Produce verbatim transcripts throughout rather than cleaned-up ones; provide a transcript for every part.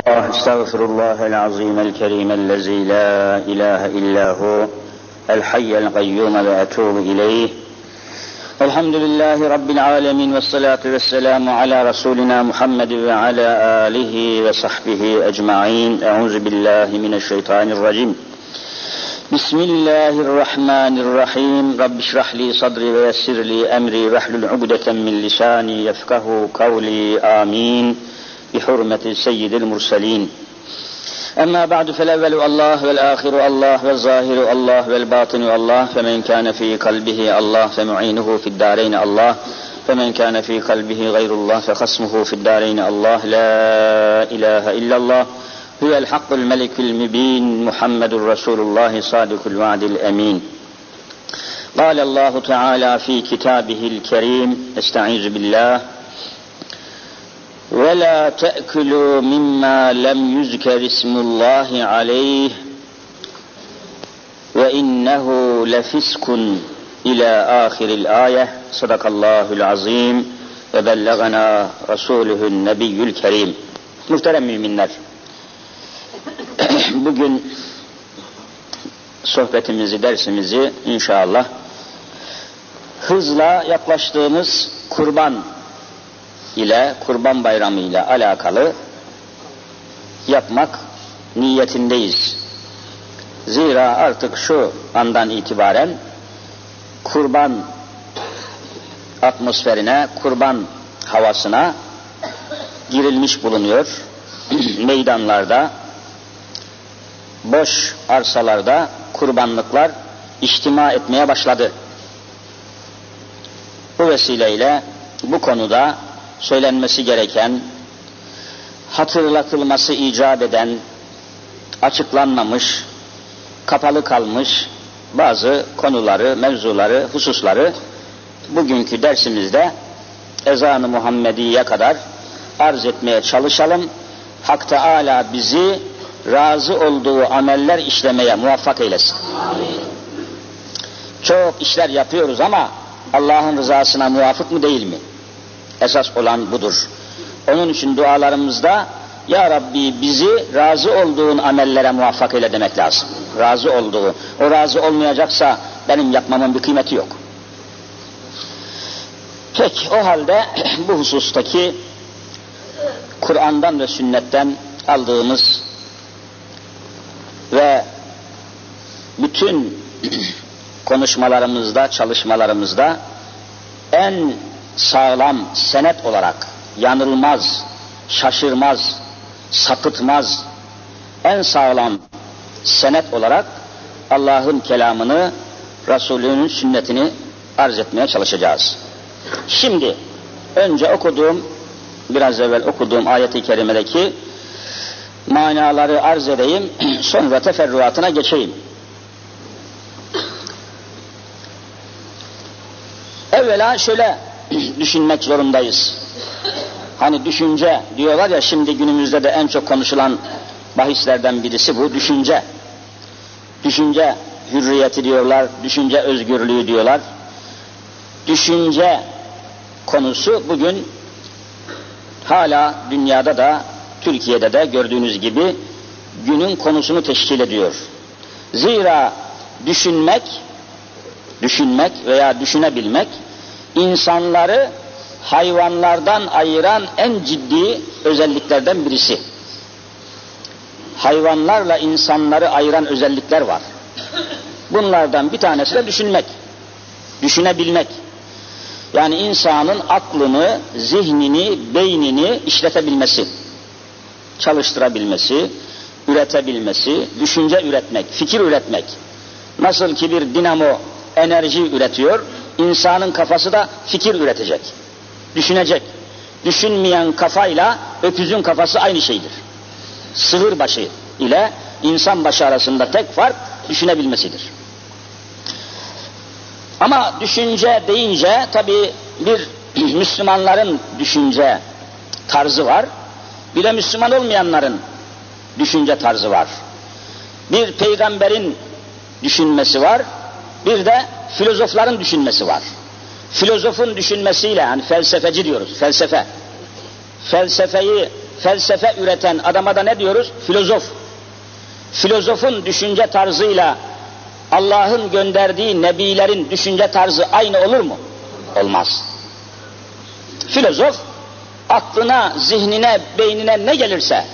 استغفر الله العظيم الكريم الذي لا إله إلا هو الحي القيوم وأتوب إليه. الحمد لله رب العالمين والصلاة والسلام على رسولنا محمد وعلى آله وصحبه أجمعين. أعوذ بالله من الشيطان الرجيم. بسم الله الرحمن الرحيم. رب اشرح لي صدري ويسر لي أمري واحلل عقدة من لساني يفقه قولي. آمين بحرمة سيد المرسلين. أما بعد فالأول الله والآخر الله والظاهر الله والباطن الله، فمن كان في قلبه الله فمعينه في الدارين الله، فمن كان في قلبه غير الله فخصمه في الدارين الله. لا إله إلا الله هو الحق الملك المبين محمد رسول الله صادق الوعد الأمين. قال الله تعالى في كتابه الكريم: استعيذ بالله: ولا تأكلوا مما لم يذكر اسم الله عليه وإنه لفسق إلى آخر الآية. صدق الله العظيم وبلغنا رسوله النبي الكريم. Muhterem müminler, bugün sohbetimizi, dersimizi inşallah hızla yaklaştığımız kurban ile, kurban bayramı ile alakalı yapmak niyetindeyiz. Zira artık şu andan itibaren kurban atmosferine, kurban havasına girilmiş bulunuyor. Meydanlarda, boş arsalarda kurbanlıklar içtima etmeye başladı. Bu vesileyle bu konuda söylenmesi gereken, hatırlatılması icap eden, açıklanmamış, kapalı kalmış bazı konuları, mevzuları, hususları bugünkü dersimizde ezan-ı Muhammediye kadar arz etmeye çalışalım. Hak Teâlâ bizi razı olduğu ameller işlemeye muvaffak eylesin. Amin. Çok işler yapıyoruz ama Allah'ın rızasına muvafık mı değil mi? Esas olan budur. Onun için dualarımızda Ya Rabbi bizi razı olduğun amellere muvaffak eyle demek lazım. Razı olduğu. O razı olmayacaksa benim yapmamın bir kıymeti yok. Peki o halde bu husustaki Kur'an'dan ve sünnetten aldığımız ve bütün konuşmalarımızda, çalışmalarımızda en sağlam senet olarak, yanılmaz, şaşırmaz, sapıtmaz, en sağlam senet olarak Allah'ın kelamını, Resulünün sünnetini arz etmeye çalışacağız. Şimdi önce okuduğum, biraz evvel okuduğum ayet-i kerimedeki manaları arz edeyim, sonra teferruatına geçeyim. Evvela şöyle düşünmek zorundayız. Hani düşünce diyorlar ya, şimdi günümüzde de en çok konuşulan bahislerden birisi bu, düşünce. Düşünce hürriyeti diyorlar, düşünce özgürlüğü diyorlar. Düşünce konusu bugün hala dünyada da, Türkiye'de de gördüğünüz gibi günün konusunu teşkil ediyor. Zira düşünmek, düşünmek veya düşünebilmek insanları hayvanlardan ayıran en ciddi özelliklerden birisi. Hayvanlarla insanları ayıran özellikler var. Bunlardan bir tanesi de düşünmek, düşünebilmek. Yani insanın aklını, zihnini, beynini işletebilmesi, çalıştırabilmesi, üretebilmesi, düşünce üretmek, fikir üretmek. Nasıl ki bir dinamo enerji üretiyor, insanın kafası da fikir üretecek, düşünecek. Düşünmeyen kafayla öküzün kafası aynı şeydir. Sığır başı ile insan başı arasında tek fark düşünebilmesidir. Ama düşünce deyince tabii bir Müslümanların düşünce tarzı var, bir de Müslüman olmayanların düşünce tarzı var. Bir peygamberin düşünmesi var, bir de filozofların düşünmesi var. Filozofun düşünmesiyle, hani felsefeci diyoruz, felsefe. Felsefeyi felsefe üreten adama da ne diyoruz? Filozof. Filozofun düşünce tarzıyla Allah'ın gönderdiği nebilerin düşünce tarzı aynı olur mu? Olmaz. Filozof, aklına, zihnine, beynine ne gelirse,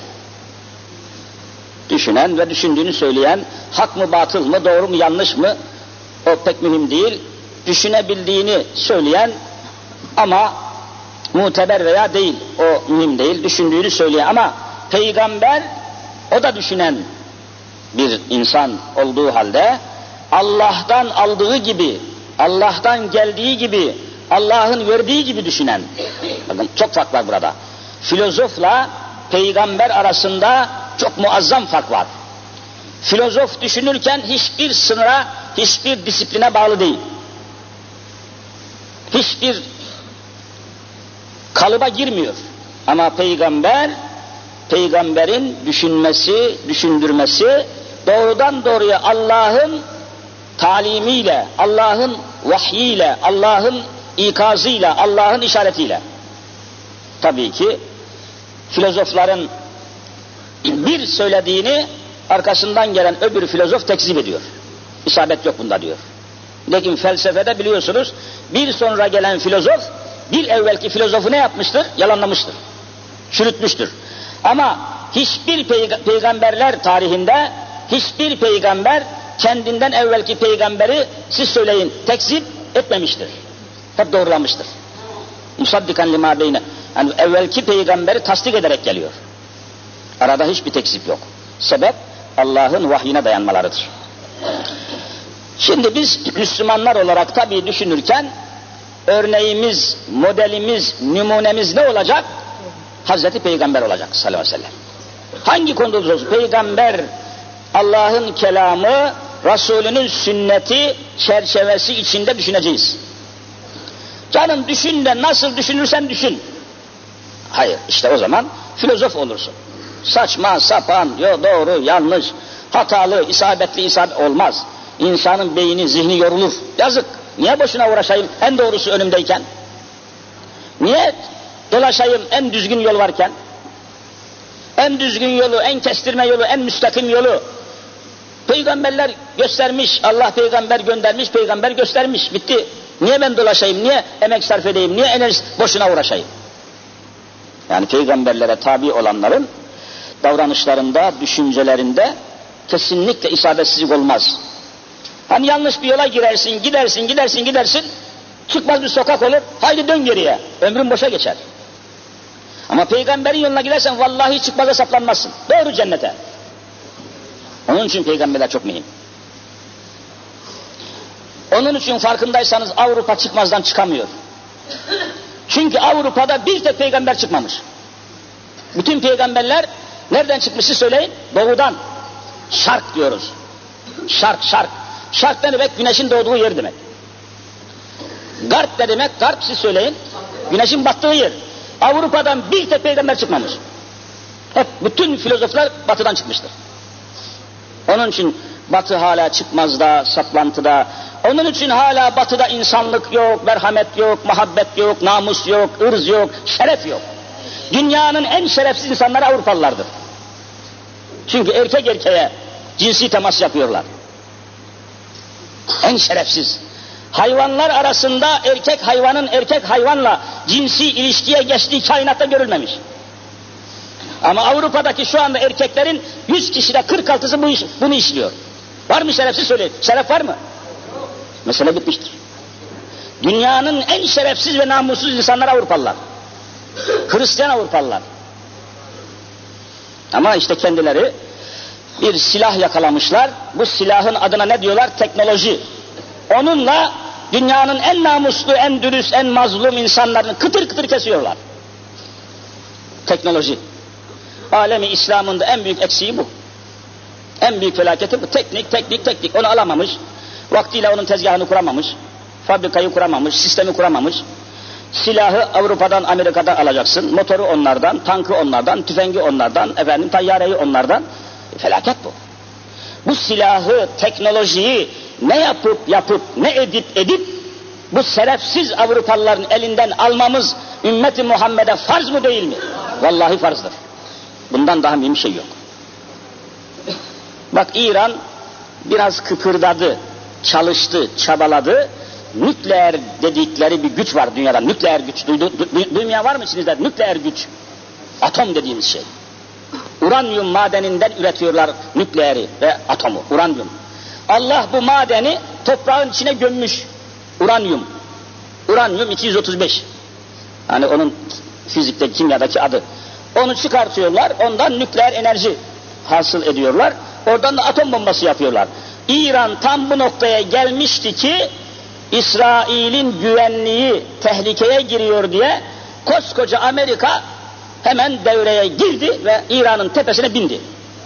düşünen ve düşündüğünü söyleyen, hak mı, batıl mı, doğru mu, yanlış mı, o pek mühim değil. Düşünebildiğini söyleyen ama muteber veya değil, o mühim değil. Düşündüğünü söyleyen ama peygamber, o da düşünen bir insan olduğu halde, Allah'tan aldığı gibi, Allah'tan geldiği gibi, Allah'ın verdiği gibi düşünen, bakın çok fark var burada. Filozofla peygamber arasında çok muazzam fark var. Filozof düşünürken hiçbir sınıra, hiçbir disipline bağlı değil. Hiçbir kalıba girmiyor. Ama peygamber, peygamberin düşünmesi, düşündürmesi doğrudan doğruya Allah'ın talimiyle, Allah'ın vahyiyle, Allah'ın ikazıyla, Allah'ın işaretiyle. Tabii ki filozofların bir söylediğini arkasından gelen öbür filozof tekzip ediyor. İsabet yok bunda diyor. Lakin felsefede biliyorsunuz bir sonra gelen filozof bir evvelki filozofu ne yapmıştır? Yalanlamıştır. Çürütmüştür. Ama hiçbir peyg- peygamberler tarihinde hiçbir peygamber kendinden evvelki peygamberi siz söyleyin tekzip etmemiştir. Hep doğrulamıştır. Musaddikan lima beyne. Yani evvelki peygamberi tasdik ederek geliyor. Arada hiçbir tekzip yok. Sebep Allah'ın vahyine dayanmalarıdır. Şimdi biz Müslümanlar olarak tabii düşünürken örneğimiz, modelimiz, numunemiz ne olacak? Hazreti Peygamber olacak sallallahu aleyhi ve sellem. Hangi konuda olursa peygamber Allah'ın kelamı, Resulünün sünneti çerçevesi içinde düşüneceğiz. Canım düşün de nasıl düşünürsen düşün. Hayır, işte o zaman filozof olursun. Saçma, sapan, yo, doğru, yanlış, hatalı, isabetli, isabet olmaz. İnsanın beyni, zihni yorulur. Yazık. Niye boşuna uğraşayım en doğrusu önümdeyken? Niye dolaşayım en düzgün yol varken? En düzgün yolu, en kestirme yolu, en müstakim yolu peygamberler göstermiş, Allah peygamber göndermiş, peygamber göstermiş, bitti. Niye ben dolaşayım, niye emek sarf edeyim, niye enerji boşuna uğraşayım? Yani peygamberlere tabi olanların davranışlarında, düşüncelerinde kesinlikle isabetsizlik olmaz. Hani yanlış bir yola girersin, gidersin, gidersin, gidersin, çıkmaz bir sokak olur, haydi dön geriye, ömrün boşa geçer. Ama peygamberin yoluna gidersen vallahi çıkmaza saplanmazsın, doğru cennete. Onun için peygamberler çok mühim. Onun için farkındaysanız Avrupa çıkmazdan çıkamıyor. Çünkü Avrupa'da bir tek peygamber çıkmamış. Bütün peygamberler nereden çıkmış siz söyleyin? Doğudan. Şark diyoruz. Şark, şark. Şark ne demek? Güneşin doğduğu yer demek. Garp ne demek? Garp siz söyleyin. Güneşin battığı yer. Avrupa'dan bir tek peygamber çıkmamış. Hep bütün filozoflar batıdan çıkmıştır. Onun için batı hala çıkmazda, saplantıda. Onun için hala batıda insanlık yok, merhamet yok, muhabbet yok, namus yok, ırz yok, şeref yok. Dünyanın en şerefsiz insanları Avrupalılardır. Çünkü erkek erkeğe cinsi temas yapıyorlar. En şerefsiz. Hayvanlar arasında erkek hayvanın erkek hayvanla cinsi ilişkiye geçtiği kainatta görülmemiş. Ama Avrupa'daki şu anda erkeklerin yüz kişide kırk altısı bu iş, bunu işliyor. Var mı şerefsiz söyleyin? Şeref var mı? Mesele bitmiştir. Dünyanın en şerefsiz ve namussuz insanlar Avrupalılar. Hristiyan Avrupalılar. Ama işte kendileri bir silah yakalamışlar. Bu silahın adına ne diyorlar? Teknoloji. Onunla dünyanın en namuslu, en dürüst, en mazlum insanlarını kıtır kıtır kesiyorlar. Teknoloji. Alemi İslam'ın da en büyük eksiği bu. En büyük felaketi bu. Teknik, teknik, teknik. Onu alamamış. Vaktiyle onun tezgahını kuramamış. Fabrikayı kuramamış, sistemi kuramamış. Silahı Avrupa'dan, Amerika'dan alacaksın. Motoru onlardan, tankı onlardan, tüfengi onlardan, efendim tayyareyi onlardan. Felaket bu. Bu silahı, teknolojiyi ne yapıp yapıp, ne edip edip bu şerefsiz Avrupalıların elinden almamız ümmeti Muhammed'e farz mı değil mi? Vallahi farzdır. Bundan daha mühim bir şey yok. Bak İran biraz kıpırdadı, çalıştı, çabaladı. Nükleer dedikleri bir güç var dünyada. Nükleer güç. Duydu, du, duymayan var mı içinizde? Nükleer güç. Atom dediğimiz şey. Uranyum madeninden üretiyorlar nükleeri ve atomu. Uranyum. Allah bu madeni toprağın içine gömmüş. Uranyum. Uranyum iki yüz otuz beş. Hani onun fizikte, kimyadaki adı. Onu çıkartıyorlar. Ondan nükleer enerji hasıl ediyorlar. Oradan da atom bombası yapıyorlar. İran tam bu noktaya gelmişti ki İsrail'in güvenliği tehlikeye giriyor diye koskoca Amerika hemen devreye girdi ve İran'ın tepesine bindi.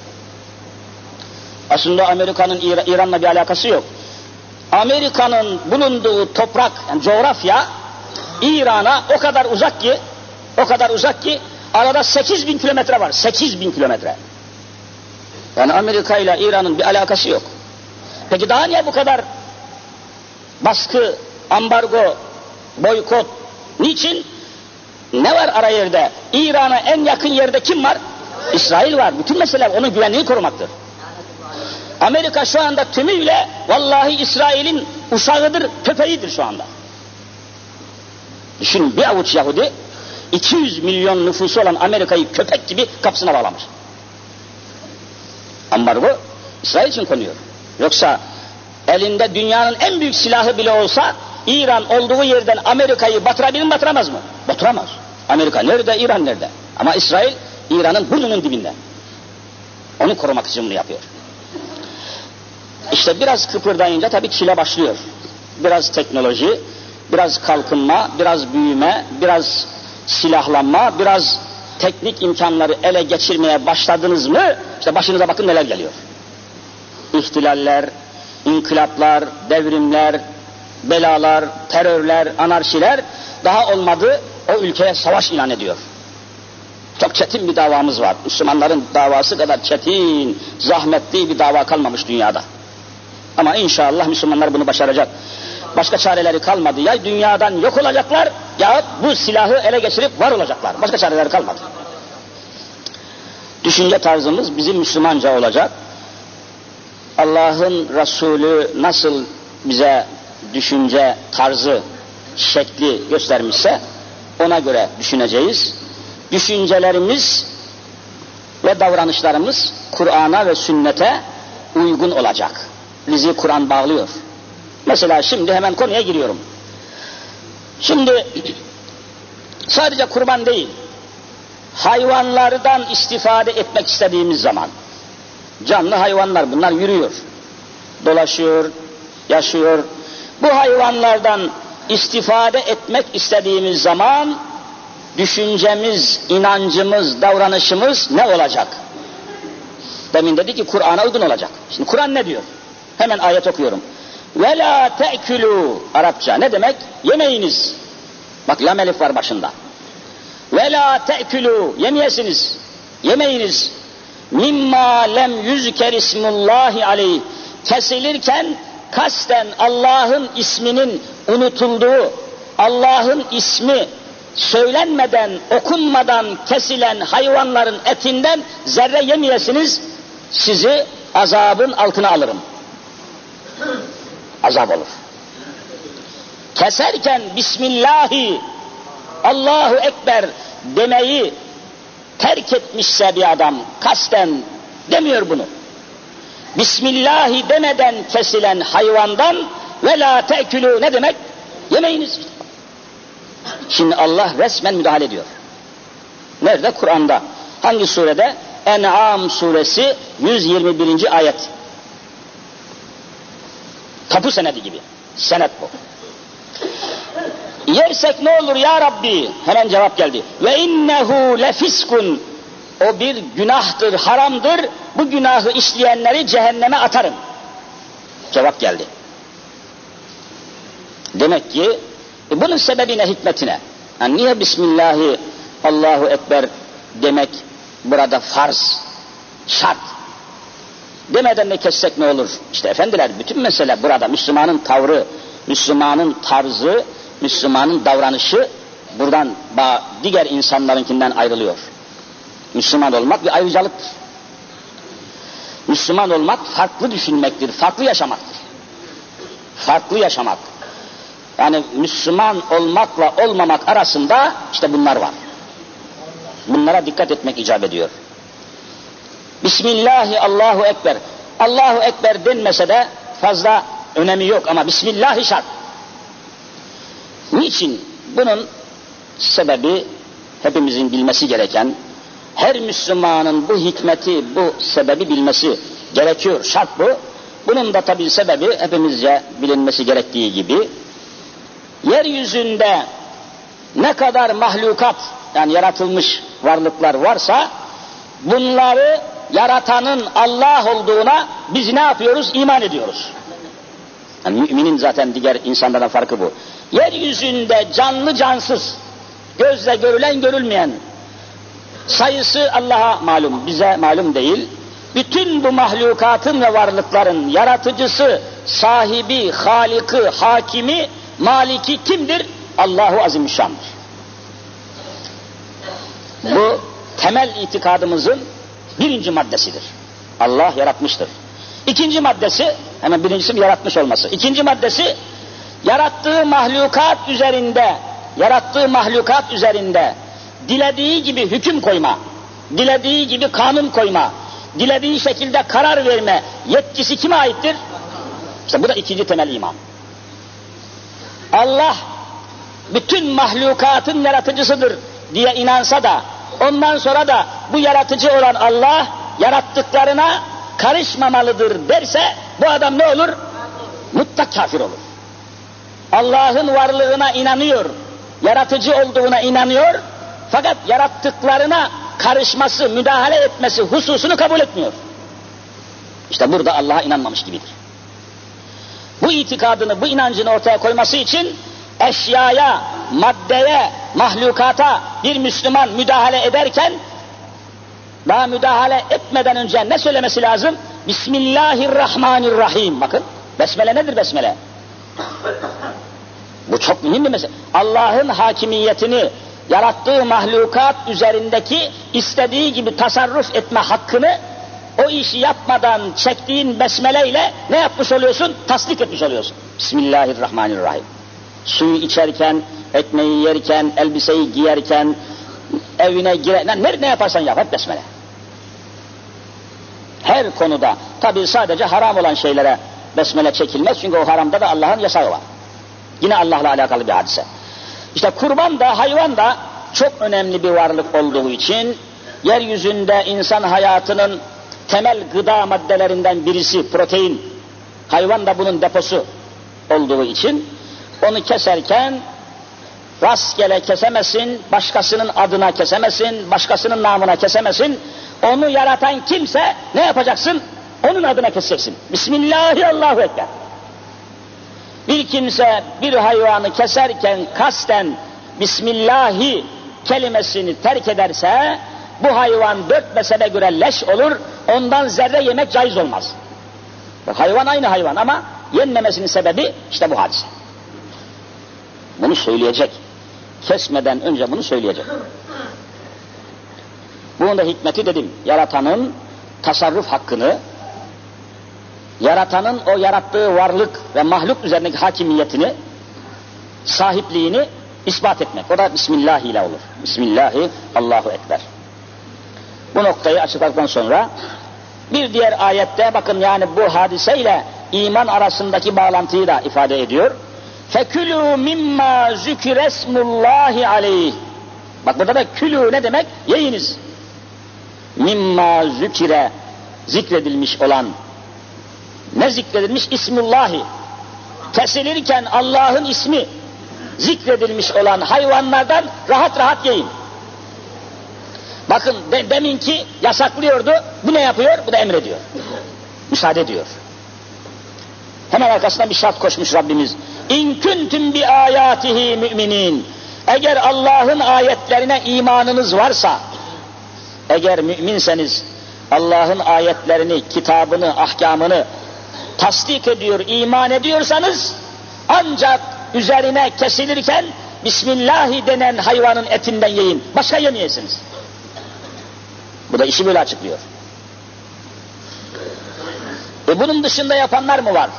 Aslında Amerika'nın İran'la bir alakası yok. Amerika'nın bulunduğu toprak, yani coğrafya İran'a o kadar uzak ki, o kadar uzak ki arada sekiz bin kilometre var. sekiz bin kilometre. Yani Amerika ile İran'ın bir alakası yok. Peki daha niye bu kadar baskı, ambargo, boykot? Niçin? Ne var ara yerde? İran'a en yakın yerde kim var? İsrail var. Bütün mesele onun güvenliğini korumaktır. Amerika şu anda tümüyle vallahi İsrail'in uşağıdır, köpeğidir şu anda. Düşünün, bir avuç Yahudi iki yüz milyon nüfusu olan Amerika'yı köpek gibi kapısına bağlamış. Ambargo İsrail için konuyor. Yoksa elinde dünyanın en büyük silahı bile olsa İran olduğu yerden Amerika'yı batırabilir mi, batıramaz mı? Batıramaz. Amerika nerede, İran nerede? Ama İsrail İran'ın burnunun dibinde. Onu korumak için bunu yapıyor. İşte biraz kıpırdayınca tabii çile başlıyor. Biraz teknoloji, biraz kalkınma, biraz büyüme, biraz silahlanma, biraz teknik imkanları ele geçirmeye başladınız mı, işte başınıza bakın neler geliyor. İhtilaller, inkılaplar, devrimler, belalar, terörler, anarşiler, daha olmadı o ülkeye savaş ilan ediyor. Çok çetin bir davamız var. Müslümanların davası kadar çetin, zahmetli bir dava kalmamış dünyada. Ama inşallah Müslümanlar bunu başaracak. Başka çareleri kalmadı. Ya dünyadan yok olacaklar ya bu silahı ele geçirip var olacaklar. Başka çareleri kalmadı. Düşünce tarzımız bizim Müslümanca olacak. Allah'ın Resulü nasıl bize düşünce tarzı, şekli göstermişse ona göre düşüneceğiz. Düşüncelerimiz ve davranışlarımız Kur'an'a ve sünnete uygun olacak. Bizi Kur'an bağlıyor. Mesela şimdi hemen konuya giriyorum. Şimdi sadece kurban değil, hayvanlardan istifade etmek istediğimiz zaman, canlı hayvanlar bunlar yürüyor, dolaşıyor, yaşıyor. Bu hayvanlardan istifade etmek istediğimiz zaman düşüncemiz, inancımız, davranışımız ne olacak? Demin dedi ki Kur'an'a uygun olacak. Şimdi Kur'an ne diyor? Hemen ayet okuyorum. Ve la te'külü, Arapça ne demek? Yemeyiniz. Bak lam elif var başında. Ve la te'külü, yemeyesiniz. Yemeyiniz. Mimma lem yüzker ismullahi aleyh. Kesilirken kasten Allah'ın isminin unutulduğu, Allah'ın ismi söylenmeden, okunmadan kesilen hayvanların etinden zerre yemeyesiniz. Sizi azabın altına alırım. Azap olur. Keserken Bismillahi, Allahu Ekber demeyi terk etmişse bir adam, kasten demiyor bunu. Bismillahi demeden kesilen hayvandan ve la te'külü ne demek? Yemeyiniz. Şimdi Allah resmen müdahale ediyor. Nerede? Kur'an'da. Hangi surede? En'am suresi yüz yirmi birinci ayet. Tapu senedi gibi. Senet bu. Yersek ne olur ya Rabbi? Hemen cevap geldi. Ve innehu lefiskun. O bir günahtır, haramdır. Bu günahı işleyenleri cehenneme atarım. Cevap geldi. Demek ki e bunun sebebine, hikmetine. Yani niye Bismillahi, Allahu Ekber demek burada farz, şart? Demeden de kessek ne olur? İşte efendiler, bütün mesele burada. Müslümanın tavrı, Müslümanın tarzı, Müslümanın davranışı buradan diğer insanlarınkinden ayrılıyor. Müslüman olmak bir ayrıcalıktır. Müslüman olmak farklı düşünmektir, farklı yaşamaktır. Farklı yaşamak. Yani Müslüman olmakla olmamak arasında işte bunlar var. Bunlara dikkat etmek icap ediyor. Bismillahi Allahu Ekber. Allahu Ekber denmese de fazla önemi yok ama Bismillahi şart. Niçin? Bunun sebebi hepimizin bilmesi gereken, her Müslümanın bu hikmeti, bu sebebi bilmesi gerekiyor. Şart bu. Bunun da tabii sebebi hepimizce bilinmesi gerektiği gibi, yeryüzünde ne kadar mahlukat, yani yaratılmış varlıklar varsa, bunları yaratanın Allah olduğuna biz ne yapıyoruz? İman ediyoruz. Yani müminin zaten diğer insanlardan farkı bu. Yeryüzünde canlı cansız, gözle görülen görülmeyen, sayısı Allah'a malum, bize malum değil. Bütün bu mahlukatın ve varlıkların yaratıcısı, sahibi, haliki, hakimi, maliki kimdir? Allahu Azimüşşan'dır. Bu temel itikadımızın birinci maddesidir. Allah yaratmıştır. İkinci maddesi, hemen birincisi yaratmış olması. İkinci maddesi, yarattığı mahlukat üzerinde, yarattığı mahlukat üzerinde dilediği gibi hüküm koyma, dilediği gibi kanun koyma, dilediği şekilde karar verme yetkisi kime aittir? İşte bu da ikinci temel iman. Allah bütün mahlukatın yaratıcısıdır diye inansa da, ondan sonra da bu yaratıcı olan Allah yarattıklarına karışmamalıdır derse, bu adam ne olur? Mutlak kafir olur. Allah'ın varlığına inanıyor, yaratıcı olduğuna inanıyor, fakat yarattıklarına karışması, müdahale etmesi hususunu kabul etmiyor. İşte burada Allah'a inanmamış gibidir. Bu itikadını, bu inancını ortaya koyması için eşyaya, maddeye, mahlukata bir Müslüman müdahale ederken, daha müdahale etmeden önce ne söylemesi lazım? Bismillahirrahmanirrahim. Bakın, besmele nedir besmele? Bu çok mühim bir mesele. Allah'ın hakimiyetini, yarattığı mahlukat üzerindeki istediği gibi tasarruf etme hakkını, o işi yapmadan çektiğin besmeleyle ne yapmış oluyorsun? Tasdik etmiş oluyorsun. Bismillahirrahmanirrahim. Suyu içerken, ekmeği yerken, elbiseyi giyerken, evine girerken, ne, ne yaparsan yap, hep besmele. Her konuda, tabii sadece haram olan şeylere besmele çekilmez, çünkü o haramda da Allah'ın yasağı var. Yine Allah'la alakalı bir hadise. İşte kurban da, hayvan da çok önemli bir varlık olduğu için, yeryüzünde insan hayatının temel gıda maddelerinden birisi protein, hayvan da bunun deposu olduğu için, onu keserken rastgele kesemesin, başkasının adına kesemesin, başkasının namına kesemesin, onu yaratan kimse ne yapacaksın? Onun adına keseceksin. Bismillahirrahmanirrahim. Ekber. Bir kimse bir hayvanı keserken kasten Bismillahi kelimesini terk ederse, bu hayvan dört mezhebe göre leş olur, ondan zerre yemek caiz olmaz. Bak, hayvan aynı hayvan ama yenmemesinin sebebi işte bu hadise. Bunu söyleyecek. Kesmeden önce bunu söyleyecek. Bunun da hikmeti dedim, yaratanın tasarruf hakkını, yaratanın o yarattığı varlık ve mahluk üzerindeki hakimiyetini, sahipliğini ispat etmek. O da Bismillah ile olur. Bismillahi Allahu Ekber. Bu noktayı açıkladıktan sonra bir diğer ayette bakın, yani bu hadiseyle iman arasındaki bağlantıyı da ifade ediyor. Fekülü mimma züküresmullahi aleyh. Bak burada da külü ne demek? Yiyiniz. Mimma zükire, zikredilmiş olan, ne zikredilmiş? İsmullahi. Kesilirken Allah'ın ismi zikredilmiş olan hayvanlardan rahat rahat yiyin. Bakın de, deminki yasaklıyordu, bu ne yapıyor? Bu da emrediyor. Müsaade ediyor. Hemen arkasına bir şart koşmuş Rabbimiz. İn kuntum bi ayatihi müminin. Eğer Allah'ın ayetlerine imanınız varsa, eğer müminseniz, Allah'ın ayetlerini, kitabını, ahkamını tasdik ediyor, iman ediyorsanız, ancak üzerine kesilirken Bismillahi denen hayvanın etinden yiyin. Başka yemeyesiniz. Bu da işi böyle açıklıyor. E bunun dışında yapanlar mı var?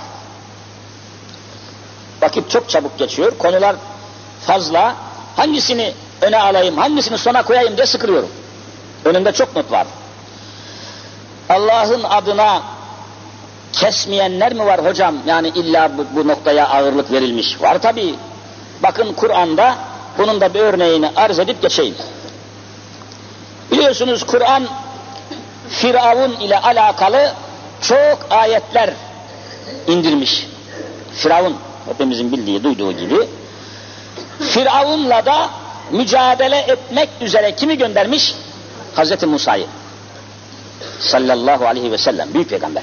Vakit çok çabuk geçiyor, konular fazla. Hangisini öne alayım, hangisini sona koyayım diye sıkılıyorum. Önümde çok not var. Allah'ın adına kesmeyenler mi var hocam? Yani illa bu, bu noktaya ağırlık verilmiş. Var tabii. Bakın Kur'an'da bunun da bir örneğini arz edip geçeyim. Biliyorsunuz Kur'an Firavun ile alakalı çok ayetler indirmiş. Firavun, hepimizin bildiği, duyduğu gibi. Firavun'la da mücadele etmek üzere kimi göndermiş? Hazreti Musa'yı. Sallallahu aleyhi ve sellem, büyük peygamber.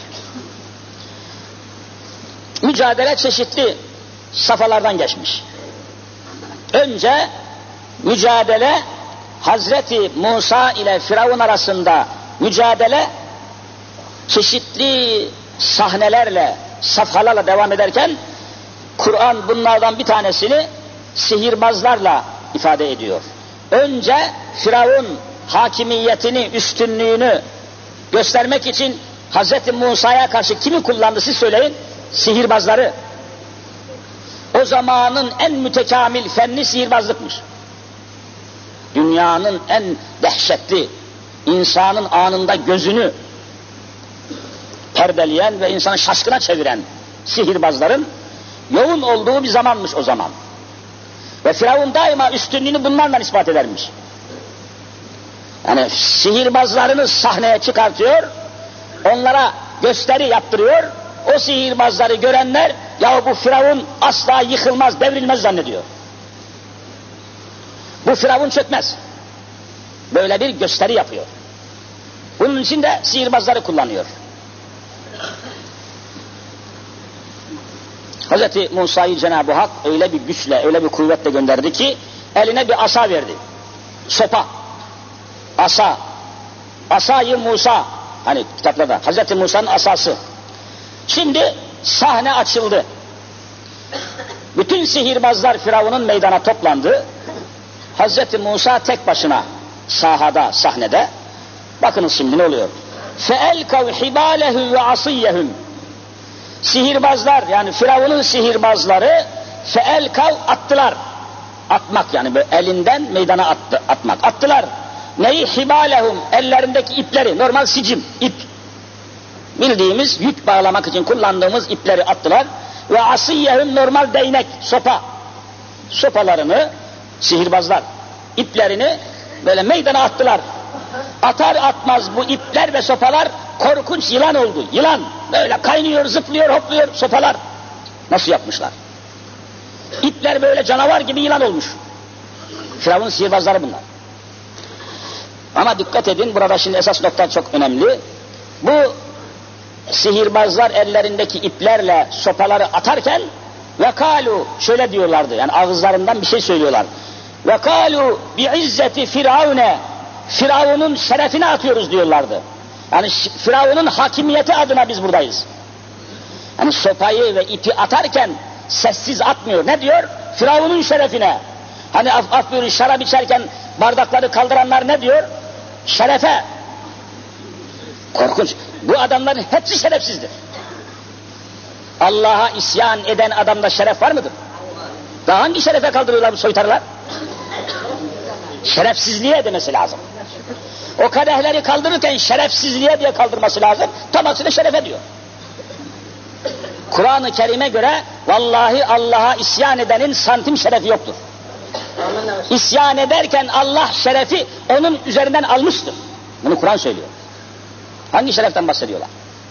Mücadele çeşitli safhalardan geçmiş. Önce mücadele Hazreti Musa ile Firavun arasında mücadele çeşitli sahnelerle, safhalarla devam ederken Kur'an bunlardan bir tanesini sihirbazlarla ifade ediyor. Önce Firavun hakimiyetini, üstünlüğünü göstermek için Hazreti Musa'ya karşı kimi kullandı siz söyleyin? Sihirbazları. O zamanın en mütekamil fenni sihirbazlıkmış. Dünyanın en dehşetli, insanın anında gözünü perdeleyen ve insanı şaşkına çeviren sihirbazların yoğun olduğu bir zamanmış o zaman. Ve Firavun daima üstünlüğünü bunlarla ispat edermiş. Yani sihirbazlarını sahneye çıkartıyor, onlara gösteri yaptırıyor, o sihirbazları görenler, ya bu Firavun asla yıkılmaz, devrilmez zannediyor. Bu Firavun çökmez. Böyle bir gösteri yapıyor. Bunun için de sihirbazları kullanıyor. Hazreti Musa'yı Cenab-ı Hak öyle bir güçle, öyle bir kuvvetle gönderdi ki eline bir asa verdi. Sopa. Asa. Asa-i Musa. Hani kitaplarda Hazreti Musa'nın asası. Şimdi sahne açıldı. Bütün sihirbazlar Firavun'un meydana toplandı. Hazreti Musa tek başına sahada, sahnede. Bakınız şimdi ne oluyor? فَاَلْكَوْ حِبَالَهُ وَعَصِيَّهُمْ Sihirbazlar, yani Firavun'un sihirbazları فَاَلْكَوْ attılar. Atmak yani böyle elinden meydana attı, atmak. Attılar. Neyi? حِبَالَهُمْ ellerindeki ipleri, normal sicim, ip. Bildiğimiz yük bağlamak için kullandığımız ipleri attılar. Ve asiyyehum normal değnek, sopa. Sopalarını sihirbazlar, iplerini böyle meydana attılar. Atar atmaz bu ipler ve sopalar korkunç yılan oldu. Yılan böyle kaynıyor, zıplıyor, hopluyor sopalar. Nasıl yapmışlar? İpler böyle canavar gibi yılan olmuş. Firavun sihirbazları bunlar. Ama dikkat edin, burada şimdi esas nokta çok önemli. Bu sihirbazlar ellerindeki iplerle sopaları atarken vekalu şöyle diyorlardı, yani ağızlarından bir şey söylüyorlar. Vekalu bi'izzeti firavune, Firavun'un şerefine atıyoruz diyorlardı. Yani Firavun'un hakimiyeti adına biz buradayız. Yani sopayı ve ipi atarken sessiz atmıyor. Ne diyor? Firavun'un şerefine. Hani af, af buyurun, şarap içerken bardakları kaldıranlar ne diyor? Şerefe. Korkunç. Bu adamların hepsi şerefsizdir. Allah'a isyan eden adamda şeref var mıdır? Daha hangi şerefe kaldırıyorlar bu soytarılar? Şerefsizliğe demesi lazım. O kadehleri kaldırırken şerefsizliğe diye kaldırması lazım. Tam aksine şerefe diyor. Kur'an-ı Kerim'e göre vallahi Allah'a isyan edenin santim şerefi yoktur. İsyan ederken Allah şerefi onun üzerinden almıştır. Bunu Kur'an söylüyor. Hangi şereften bahsediyorlar?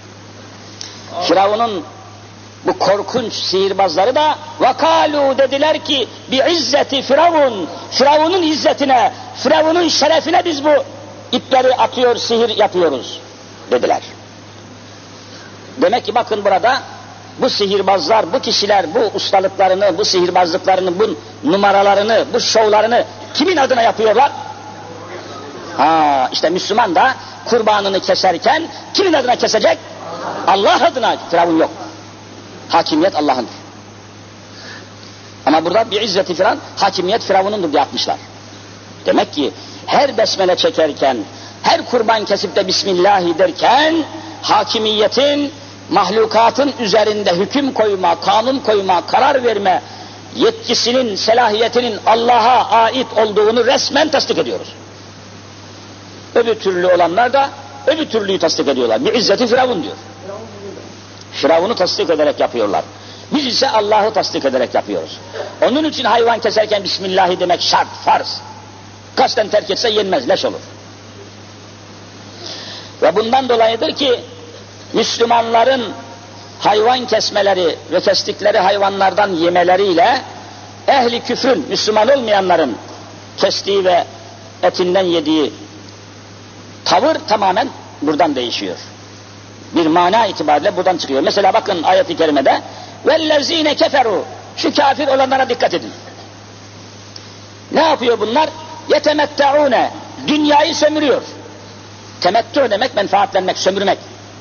Firavun'un bu korkunç sihirbazları da vakalu dediler ki bi'izzeti Firavun, Firavun'un izzetine, Firavun'un şerefine biz bu ipleri atıyor, sihir yapıyoruz dediler. Demek ki bakın burada bu sihirbazlar, bu kişiler bu ustalıklarını, bu sihirbazlıklarını, bu numaralarını, bu şovlarını kimin adına yapıyorlar? Ha, işte Müslüman da kurbanını keserken kimin adına kesecek? Allah adına. Firavun yok. Hakimiyet Allah'ındır. Ama burada bir izzeti filan, hakimiyet Firavun'undur diye atmışlar. Demek ki her besmele çekerken, her kurban kesip de Bismillah derken hakimiyetin, mahlukatın üzerinde hüküm koyma, kanun koyma, karar verme yetkisinin, selahiyetinin Allah'a ait olduğunu resmen tasdik ediyoruz. Öbür türlü olanlar da öbür türlüyü tasdik ediyorlar. Bir izzeti Firavun diyor. Firavun'u tasdik ederek yapıyorlar. Biz ise Allah'ı tasdik ederek yapıyoruz. Onun için hayvan keserken Bismillah demek şart, farz. Kasten terk etse yenmez, leş olur. Ve bundan dolayıdır ki Müslümanların hayvan kesmeleri ve kestikleri hayvanlardan yemeleriyle ehli küfrün, Müslüman olmayanların kestiği ve etinden yediği tavır tamamen buradan değişiyor. Bir mana itibariyle buradan çıkıyor. Mesela bakın ayet-i kerimede وَالَّذ۪ينَ كَفَرُوا Şu kafir olanlara dikkat edin. Ne yapıyor bunlar? يَتَمَتَّعُونَ Dünyayı sömürüyor. Temettü demek menfaatlenmek, sömürmek.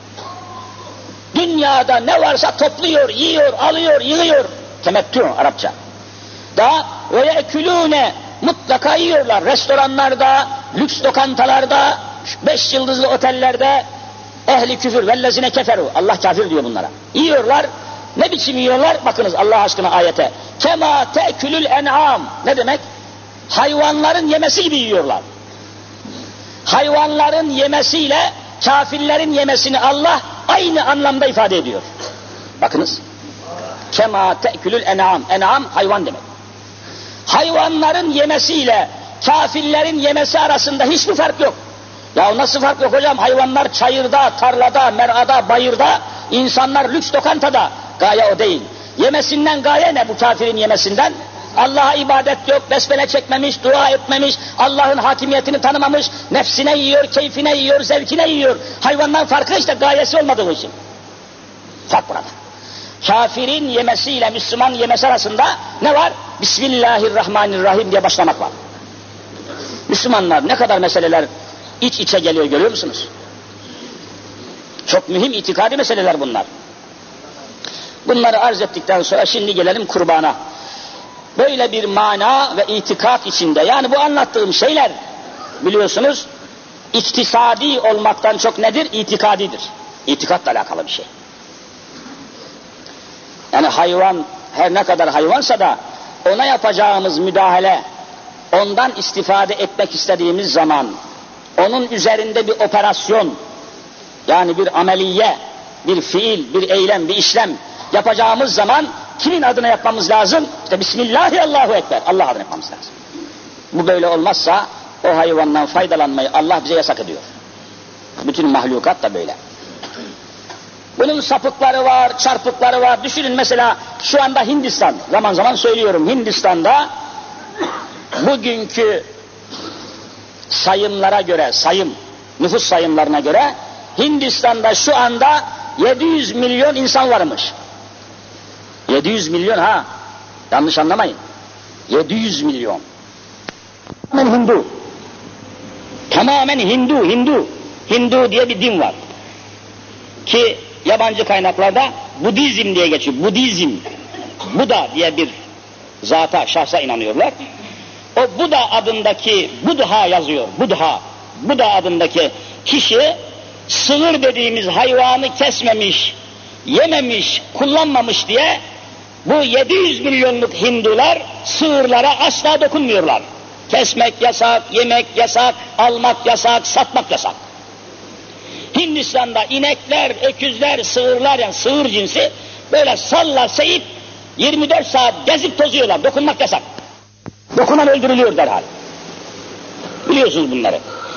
Dünyada ne varsa topluyor, yiyor, alıyor, yığıyor. Temettü Arapça. Da وَيَأْكُلُونَ Mutlaka yiyorlar. Restoranlarda, lüks lokantalarda, beş yıldızlı otellerde ehli küfür vellezine keferu. Allah kafir diyor bunlara. Yiyorlar. Ne biçim yiyorlar? Bakınız Allah aşkına ayete. Kema te'külül en'am. Ne demek? Hayvanların yemesi gibi yiyorlar. Hayvanların yemesiyle kafirlerin yemesini Allah aynı anlamda ifade ediyor. Bakınız. Kema te'külül en'am. En'am hayvan demek. Hayvanların yemesiyle kafirlerin yemesi arasında hiçbir fark yok. Ya nasıl fark yok hocam? Hayvanlar çayırda, tarlada, merada, bayırda, insanlar lüks lokantada. Gaye o değil. Yemesinden gaye ne bu kafirin yemesinden? Allah'a ibadet yok, besmele çekmemiş, dua etmemiş, Allah'ın hakimiyetini tanımamış, nefsine yiyor, keyfine yiyor, zevkine yiyor. Hayvandan farkı işte gayesi olmadığı için. Fark burada. Kafirin yemesiyle Müslüman yemesi arasında ne var? Bismillahirrahmanirrahim diye başlamak var. Müslümanlar ne kadar meseleler iç içe geliyor görüyor musunuz? Çok mühim itikadi meseleler bunlar. Bunları arz ettikten sonra şimdi gelelim kurbana. Böyle bir mana ve itikat içinde, yani bu anlattığım şeyler biliyorsunuz iktisadi olmaktan çok nedir? İtikadidir. İtikatla alakalı bir şey. Yani hayvan her ne kadar hayvansa da ona yapacağımız müdahale, ondan istifade etmek istediğimiz zaman onun üzerinde bir operasyon, yani bir ameliye, bir fiil, bir eylem, bir işlem yapacağımız zaman kimin adına yapmamız lazım? İşte Bismillahi Allahu Ekber. Allah adına yapmamız lazım. Bu böyle olmazsa o hayvandan faydalanmayı Allah bize yasak ediyor. Bütün mahlukat da böyle. Bunun sapıkları var, çarpıkları var. Düşünün mesela şu anda Hindistan, zaman zaman söylüyorum, Hindistan'da bugünkü sayımlara göre, sayım, nüfus sayımlarına göre Hindistan'da şu anda yedi yüz milyon insan varmış. yedi yüz milyon ha, yanlış anlamayın. yedi yüz milyon. Tamamen Hindu. Tamamen Hindu, Hindu. Hindu diye bir din var. Ki yabancı kaynaklarda Budizm diye geçiyor. Budizm. Buda diye bir zata, şahsa inanıyorlar. O Buda adındaki, Buddha yazıyor, Buddha. Buda adındaki kişi sığır dediğimiz hayvanı kesmemiş, yememiş, kullanmamış diye bu yedi yüz milyonluk Hindular sığırlara asla dokunmuyorlar. Kesmek yasak, yemek yasak, almak yasak, satmak yasak. Hindistan'da inekler, öküzler, sığırlar, yani sığır cinsi böyle salla seyip yirmi dört saat gezip tozuyorlar. Dokunmak yasak. Dokunan öldürülüyor derhal. Biliyorsunuz bunları.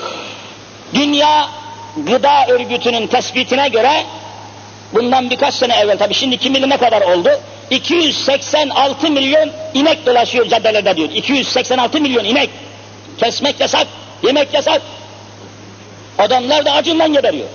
Dünya Gıda Örgütü'nün tespitine göre bundan birkaç sene evvel, tabii şimdi kim bilir ne kadar oldu, iki yüz seksen altı milyon inek dolaşıyor caddelerde diyor. iki yüz seksen altı milyon inek. Kesmek yasak, yemek yasak. Adamlar da acından geberiyor.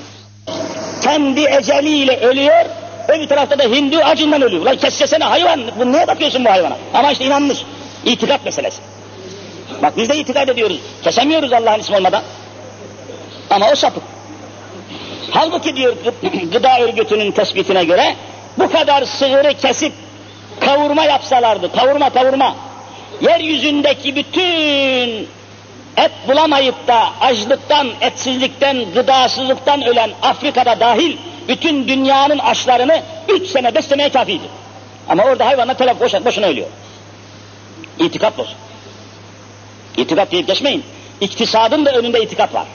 Kendi eceliyle ölüyor, öbür tarafta da Hindu acından ölüyor. Ulan kessesene hayvan, bu neye bakıyorsun bu hayvana? Ama işte inanmış. İtikat meselesi. Bak biz de itikad ediyoruz. Kesemiyoruz Allah'ın ismi olmadan. Ama o sapık. Halbuki diyor Gıda Örgütü'nün tespitine göre bu kadar sığırı kesip kavurma yapsalardı, kavurma kavurma, yeryüzündeki bütün et bulamayıp da açlıktan, etsizlikten, gıdasızlıktan ölen Afrika'da dahil bütün dünyanın açlarını üç sene beslemeye kafiydi. Ama orada hayvanlar telef boşuna, boşuna ölüyor. İtikat bozuk. İtikat deyip geçmeyin. İktisadın da önünde itikat var.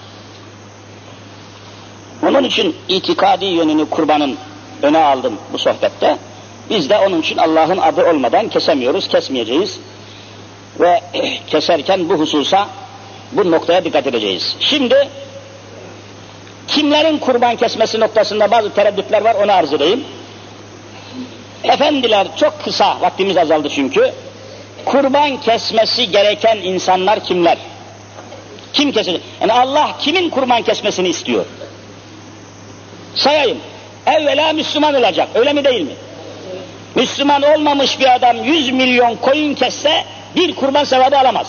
Onun için itikadi yönünü kurbanın öne aldım bu sohbette. Biz de onun için Allah'ın adı olmadan kesemiyoruz, kesmeyeceğiz. Ve keserken bu hususa, bu noktaya dikkat edeceğiz. Şimdi kimlerin kurban kesmesi noktasında bazı tereddütler var, onu arz edeyim. Efendiler, çok kısa, vaktimiz azaldı çünkü. Kurban kesmesi gereken insanlar kimler? Kim kesecek? Yani Allah kimin kurban kesmesini istiyor? Sayayım. Evvela Müslüman olacak, öyle mi değil mi? Müslüman olmamış bir adam yüz milyon koyun kesse bir kurban sevabı alamaz.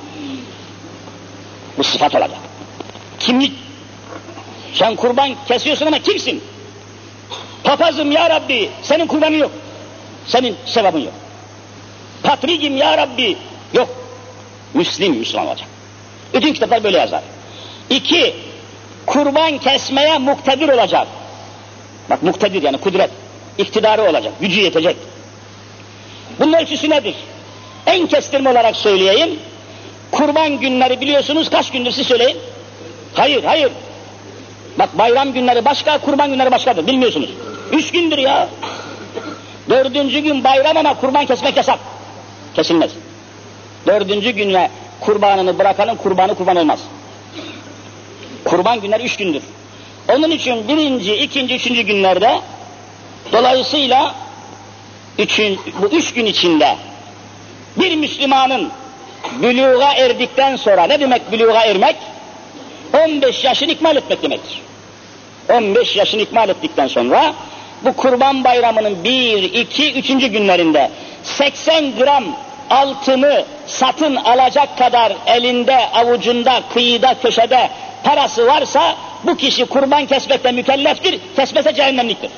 Bu sıfat olacak. Kimlik. Sen kurban kesiyorsun ama kimsin? Papazım ya Rabbi, senin kurbanın yok. Senin sevabın yok. Patrigim ya Rabbi, yok. Müslim, Müslüman olacak. Bütün kitaplar böyle yazar. İki, kurban kesmeye muktedir olacak. Bak muktedir yani kudret, iktidarı olacak, gücü yetecek. Bunun ölçüsü nedir? En kestirme olarak söyleyeyim. Kurban günleri biliyorsunuz kaç gündür siz söyleyin? Hayır, hayır. Bak bayram günleri başka, kurban günleri başkadır, bilmiyorsunuz. Üç gündür ya. Dördüncü gün bayram ama kurban kesmek yasak. Kesilmez. Dördüncü günle kurbanını bırakanın kurbanı kurban olmaz. Kurban günleri üç gündür. Onun için birinci, ikinci, üçüncü günlerde dolayısıyla üçün, bu üç gün içinde bir Müslümanın bülûğa erdikten sonra, ne demek bülûğa ermek? on beş yaşını ikmal etmek demektir. on beş yaşını ikmal ettikten sonra bu kurban bayramının bir, iki, üçüncü günlerinde seksen gram altını satın alacak kadar elinde, avucunda, kıyıda, köşede parası varsa bu kişi kurban kesmekle mükelleftir, kesmese cehennemliktir.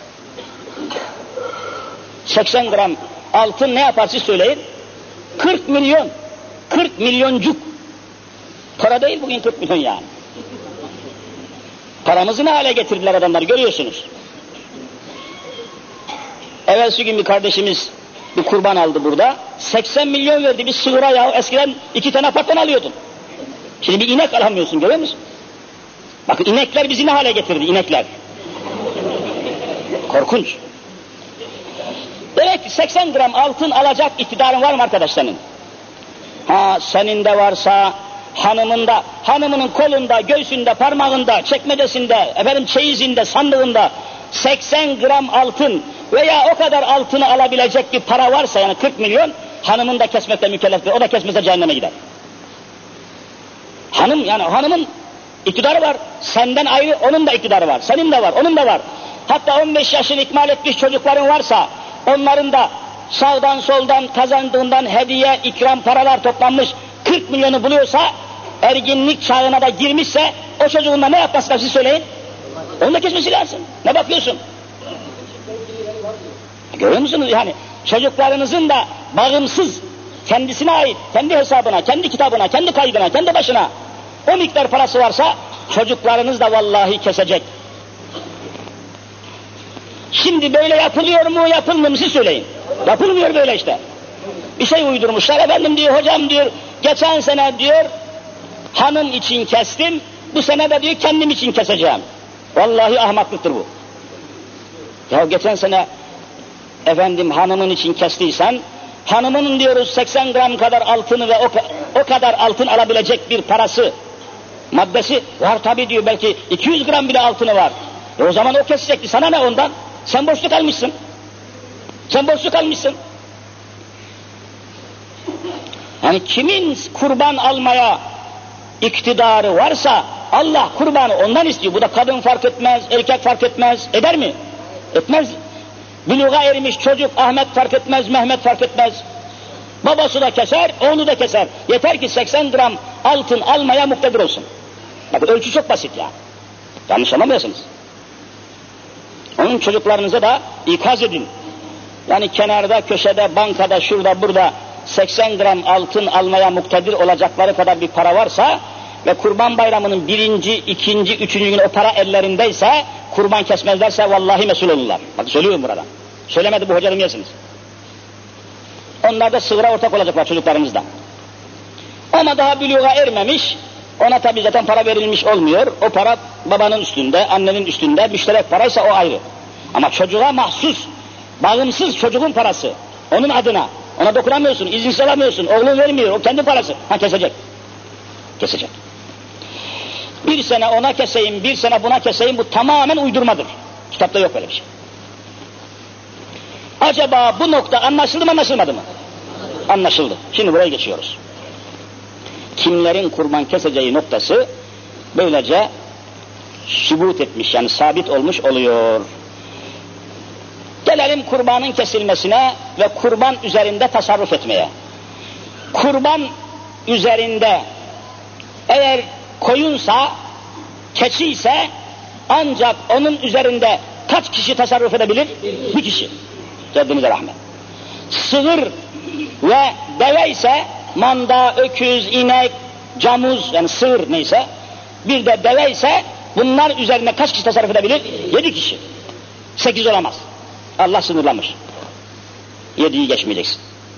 seksen gram altın ne yapar siz söyleyin? kırk milyon, kırk milyoncuk. Para değil bugün kırk milyon yani. Paramızı ne hale getirdiler adamlar, görüyorsunuz. Evvelsi gün bir kardeşimiz bir kurban aldı burada. seksen milyon verdi bir sığıra ya. Eskiden iki tane apartman alıyordun. Şimdi bir inek alamıyorsun, görüyor musun? Bakın inekler bizi ne hale getirdi, inekler. Korkunç. Demek ki seksen gram altın alacak iktidarın var mı arkadaş senin? Ha senin de varsa, hanımın da, hanımının kolunda, göğsünde, parmağında, çekmecesinde, efendim çeyizinde, sandığında seksen gram altın veya o kadar altını alabilecek bir para varsa, yani kırk milyon, hanımın da kesmekle mükelleftir. O da kesmese cehenneme gider. Hanım, yani hanımın iktidarı var. Senden ayrı onun da iktidarı var. Senin de var, onun da var. Hatta on beş yaşını ikmal etmiş çocukların varsa, onların da sağdan soldan kazandığından hediye, ikram paralar toplanmış kırk milyonu buluyorsa, erginlik çağına da girmişse, o çocuğun da ne yapması lazım siz söyleyin? Onu da kesmesi lazım. Ne bakıyorsun? Görüyor musunuz yani? Çocuklarınızın da bağımsız, kendisine ait, kendi hesabına, kendi kitabına, kendi kaydına, kendi başına o miktar parası varsa çocuklarınız da vallahi kesecek. Şimdi böyle yapılıyor mu, yapılmıyor mu siz söyleyin. Yapılmıyor böyle işte. Bir şey uydurmuşlar, efendim diyor, hocam diyor, geçen sene diyor, hanım için kestim, bu sene de diyor kendim için keseceğim. Vallahi ahmaklıktır bu. Ya geçen sene efendim hanımın için kestiysen, hanımının diyoruz seksen gram kadar altını ve o, o kadar altın alabilecek bir parası, maddesi var tabi diyor, belki iki yüz gram bile altını var. E o zaman o kesecekti, sana ne ondan? Sen borçlu kalmışsın. Sen borçlu kalmışsın. Yani kimin kurban almaya iktidarı varsa Allah kurbanı ondan istiyor. Bu da kadın fark etmez, erkek fark etmez. Eder mi? Etmez. Buluğa ermiş çocuk Ahmet fark etmez, Mehmet fark etmez. Babası da keser, oğlu da keser. Yeter ki seksen gram altın almaya muktedir olsun. Bakın ölçü çok basit ya. Yanlış anlamıyorsunuz. Onun çocuklarınıza da ikaz edin. Yani kenarda, köşede, bankada, şurada, burada seksen gram altın almaya muktedir olacakları kadar bir para varsa ve Kurban Bayramı'nın birinci, ikinci, üçüncü günü o para ellerindeyse, kurban kesmezlerse vallahi mesul olurlar. Bak söylüyorum burada. Söylemedi bu hoca demeyesiniz. Onlar da sığıra ortak olacaklar çocuklarımızda. Ama daha büluğa ermemiş, ona tabi zaten para verilmiş olmuyor. O para babanın üstünde, annenin üstünde, müşterek paraysa o ayrı. Ama çocuğa mahsus, bağımsız çocuğun parası. Onun adına. Ona dokunamıyorsun, izinsiz alamıyorsun, oğlun vermiyor, o kendi parası. Ha kesecek. Kesecek. Bir sene ona keseyim, bir sene buna keseyim, bu tamamen uydurmadır. Kitapta yok öyle bir şey. Acaba bu nokta anlaşıldı mı, anlaşılmadı mı? Anlaşıldı. Şimdi buraya geçiyoruz. Kimlerin kurban keseceği noktası böylece sübut etmiş, yani sabit olmuş oluyor. Gelelim kurbanın kesilmesine ve kurban üzerinde tasarruf etmeye. Kurban üzerinde eğer koyunsa, keçi ise ancak onun üzerinde kaç kişi tasarruf edebilir? Bir kişi. Ceddinize rahmet. Sığır ve deve ise manda, öküz, inek, camuz, yani sığır neyse, bir de deve ise bunlar üzerine kaç kişi tasarruf edebilir? Yedi kişi. Sekiz olamaz. Allah sınırlamış. Yediyi geçmeyeceksin.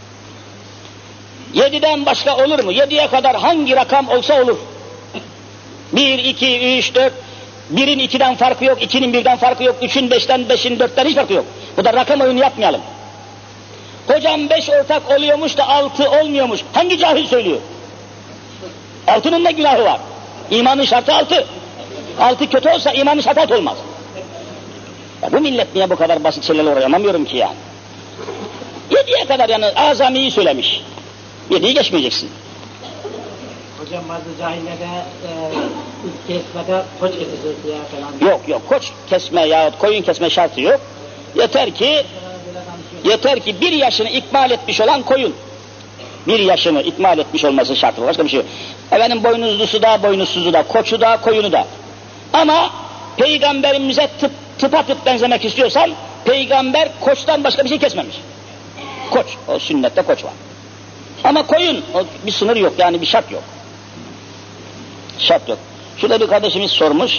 Yediden başka olur mu? Yediye kadar hangi rakam olsa olur. Bir, iki, üç, dört, birin ikiden farkı yok, ikinin birden farkı yok, üçün beşten, beşin dörtten hiç farkı yok. Bu da rakam oyunu yapmayalım. Hocam beş ortak oluyormuş da altı olmuyormuş. Hangi cahil söylüyor? Altının ne günahı var? İmanın şartı altı. Altı kötü olsa imanın şartı altı olmaz. Ya bu millet niye bu kadar basit şeylerle uğrayamıyorum ki yani? Yediye kadar yani azamiyi söylemiş. Yediyi geçmeyeceksin. Hocam bazı cahillerde e, kesmede koç kesecek ya falan. Yok yok, koç kesme yahut koyun kesme şartı yok. Yeter ki yeter ki bir yaşını ikmal etmiş olan koyun. Bir yaşını ikmal etmiş olması şartı var. Başka bir şey yok. Efendim boynuzlusu da, boynuzsuzu da, koçu da, koyunu da. Ama peygamberimize tıp, tıpatıp benzemek istiyorsan, peygamber koçtan başka bir şey kesmemiş. Koç, o sünnette koç var. Ama koyun, o bir sınır yok, yani bir şart yok. Şart yok. Şurada bir kardeşimiz sormuş.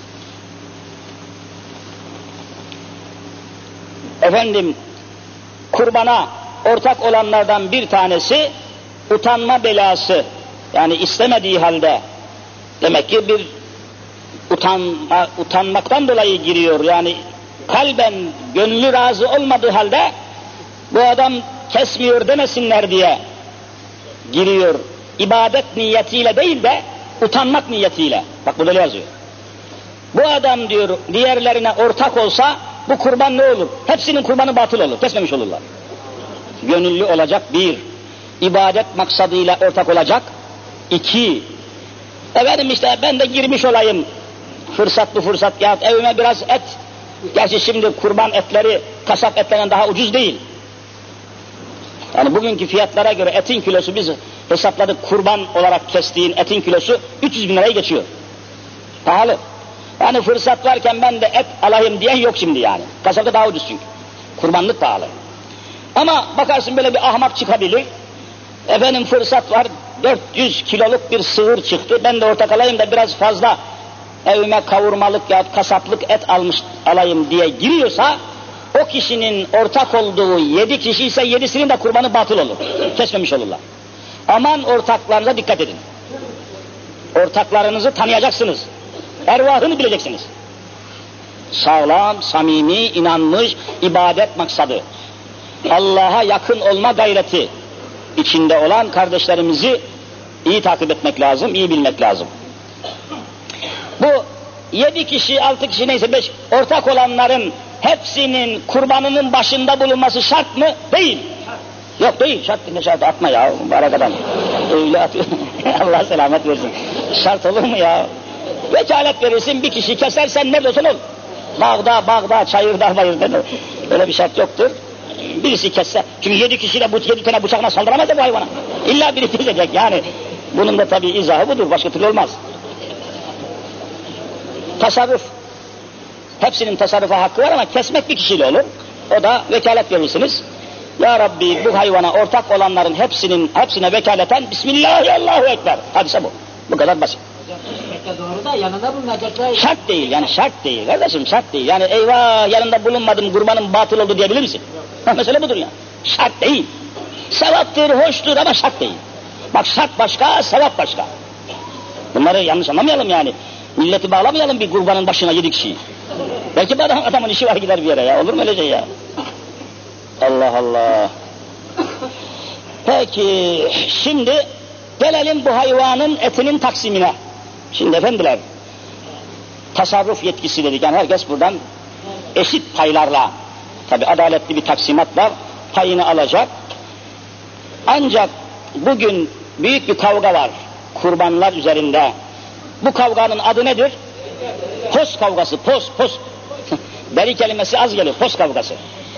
Efendim, kurbana ortak olanlardan bir tanesi utanma belası, yani istemediği halde, demek ki bir utanma, utanmaktan dolayı giriyor, yani kalben gönlü razı olmadığı halde bu adam kesmiyor demesinler diye giriyor. İbadet niyetiyle değil de utanmak niyetiyle. Bak burada yazıyor. Bu adam diyor diğerlerine ortak olsa bu kurban ne olur? Hepsinin kurbanı batıl olur. Kesmemiş olurlar. Gönüllü olacak bir. İbadet maksadıyla ortak olacak. İki. Efendim işte ben de girmiş olayım. Fırsat bu fırsat ya evime biraz et. Gerçi şimdi kurban etleri kasap etlerinden daha ucuz değil. Yani bugünkü fiyatlara göre etin kilosu biz hesapladık, kurban olarak kestiğin etin kilosu üç yüz bin lirayı geçiyor. Pahalı. Yani fırsat varken ben de et alayım diyen yok şimdi yani. Kasapta daha ucuz çünkü. Kurbanlık pahalı. Ama bakarsın böyle bir ahmak çıkabilir. Efendim fırsat var, dört yüz kiloluk bir sığır çıktı. Ben de ortak alayım da biraz fazla evime kavurmalık ya kasaplık et almış alayım diye giriyorsa, o kişinin ortak olduğu yedi kişi ise yedisinin de kurbanı batıl olur. Kesmemiş olurlar. Aman ortaklarınıza dikkat edin. Ortaklarınızı tanıyacaksınız. Ervahını bileceksiniz. Sağlam, samimi, inanmış, ibadet maksadı. Allah'a yakın olma gayreti içinde olan kardeşlerimizi iyi takip etmek lazım, iyi bilmek lazım. Bu yedi kişi, altı kişi neyse beş ortak olanların hepsinin kurbanının başında bulunması şart mı? Değil. Yok değil, şart değil, şart atma ya mübarek adam. Öyle atıyor. Allah selamet versin. Şart olur mu ya? Vekalet verirsin, bir kişi kesersen nerede olsun ol. Bağda, bağda, çayırda, bayırda. Öyle bir şart yoktur. Birisi kesse, çünkü yedi kişiyle bu yedi tane bıçakla saldıramaz da bu hayvana. İlla biri kesecek yani. Bunun da tabii izahı budur, başka türlü olmaz. Tasarruf. Hepsinin tasarrufa hakkı var ama kesmek bir kişiyle olur. O da vekalet verirsiniz. Ya Rabbi bu hayvana ortak olanların hepsinin hepsine vekaleten Bismillahirrahmanirrahim Ekber. Hadise bu. Bu kadar basit. Hocam içmekte doğru da yanında bulunacaklar. Şart değil yani şart değil kardeşim şart değil. Yani eyvah yanında bulunmadım kurbanım batıl oldu diyebilir misin? Mesele budur ya. Şart değil. Sevaptır, hoştur ama şart değil. Bak şart başka, sevap başka. Bunları yanlış anlamayalım yani. Milleti bağlamayalım bir kurbanın başına yedi kişiyi. Belki bir adam, adamın işi var gider bir yere ya. Olur mu öyle şey ya? Allah Allah. Peki şimdi gelelim bu hayvanın etinin taksimine. Şimdi efendiler tasarruf yetkisi dedik yani herkes buradan eşit paylarla tabi adaletli bir taksimatla payını alacak. Ancak bugün büyük bir kavga var kurbanlar üzerinde. Bu kavganın adı nedir? Pos kavgası, pos, pos. Deri kelimesi az geliyor, pos kavgası.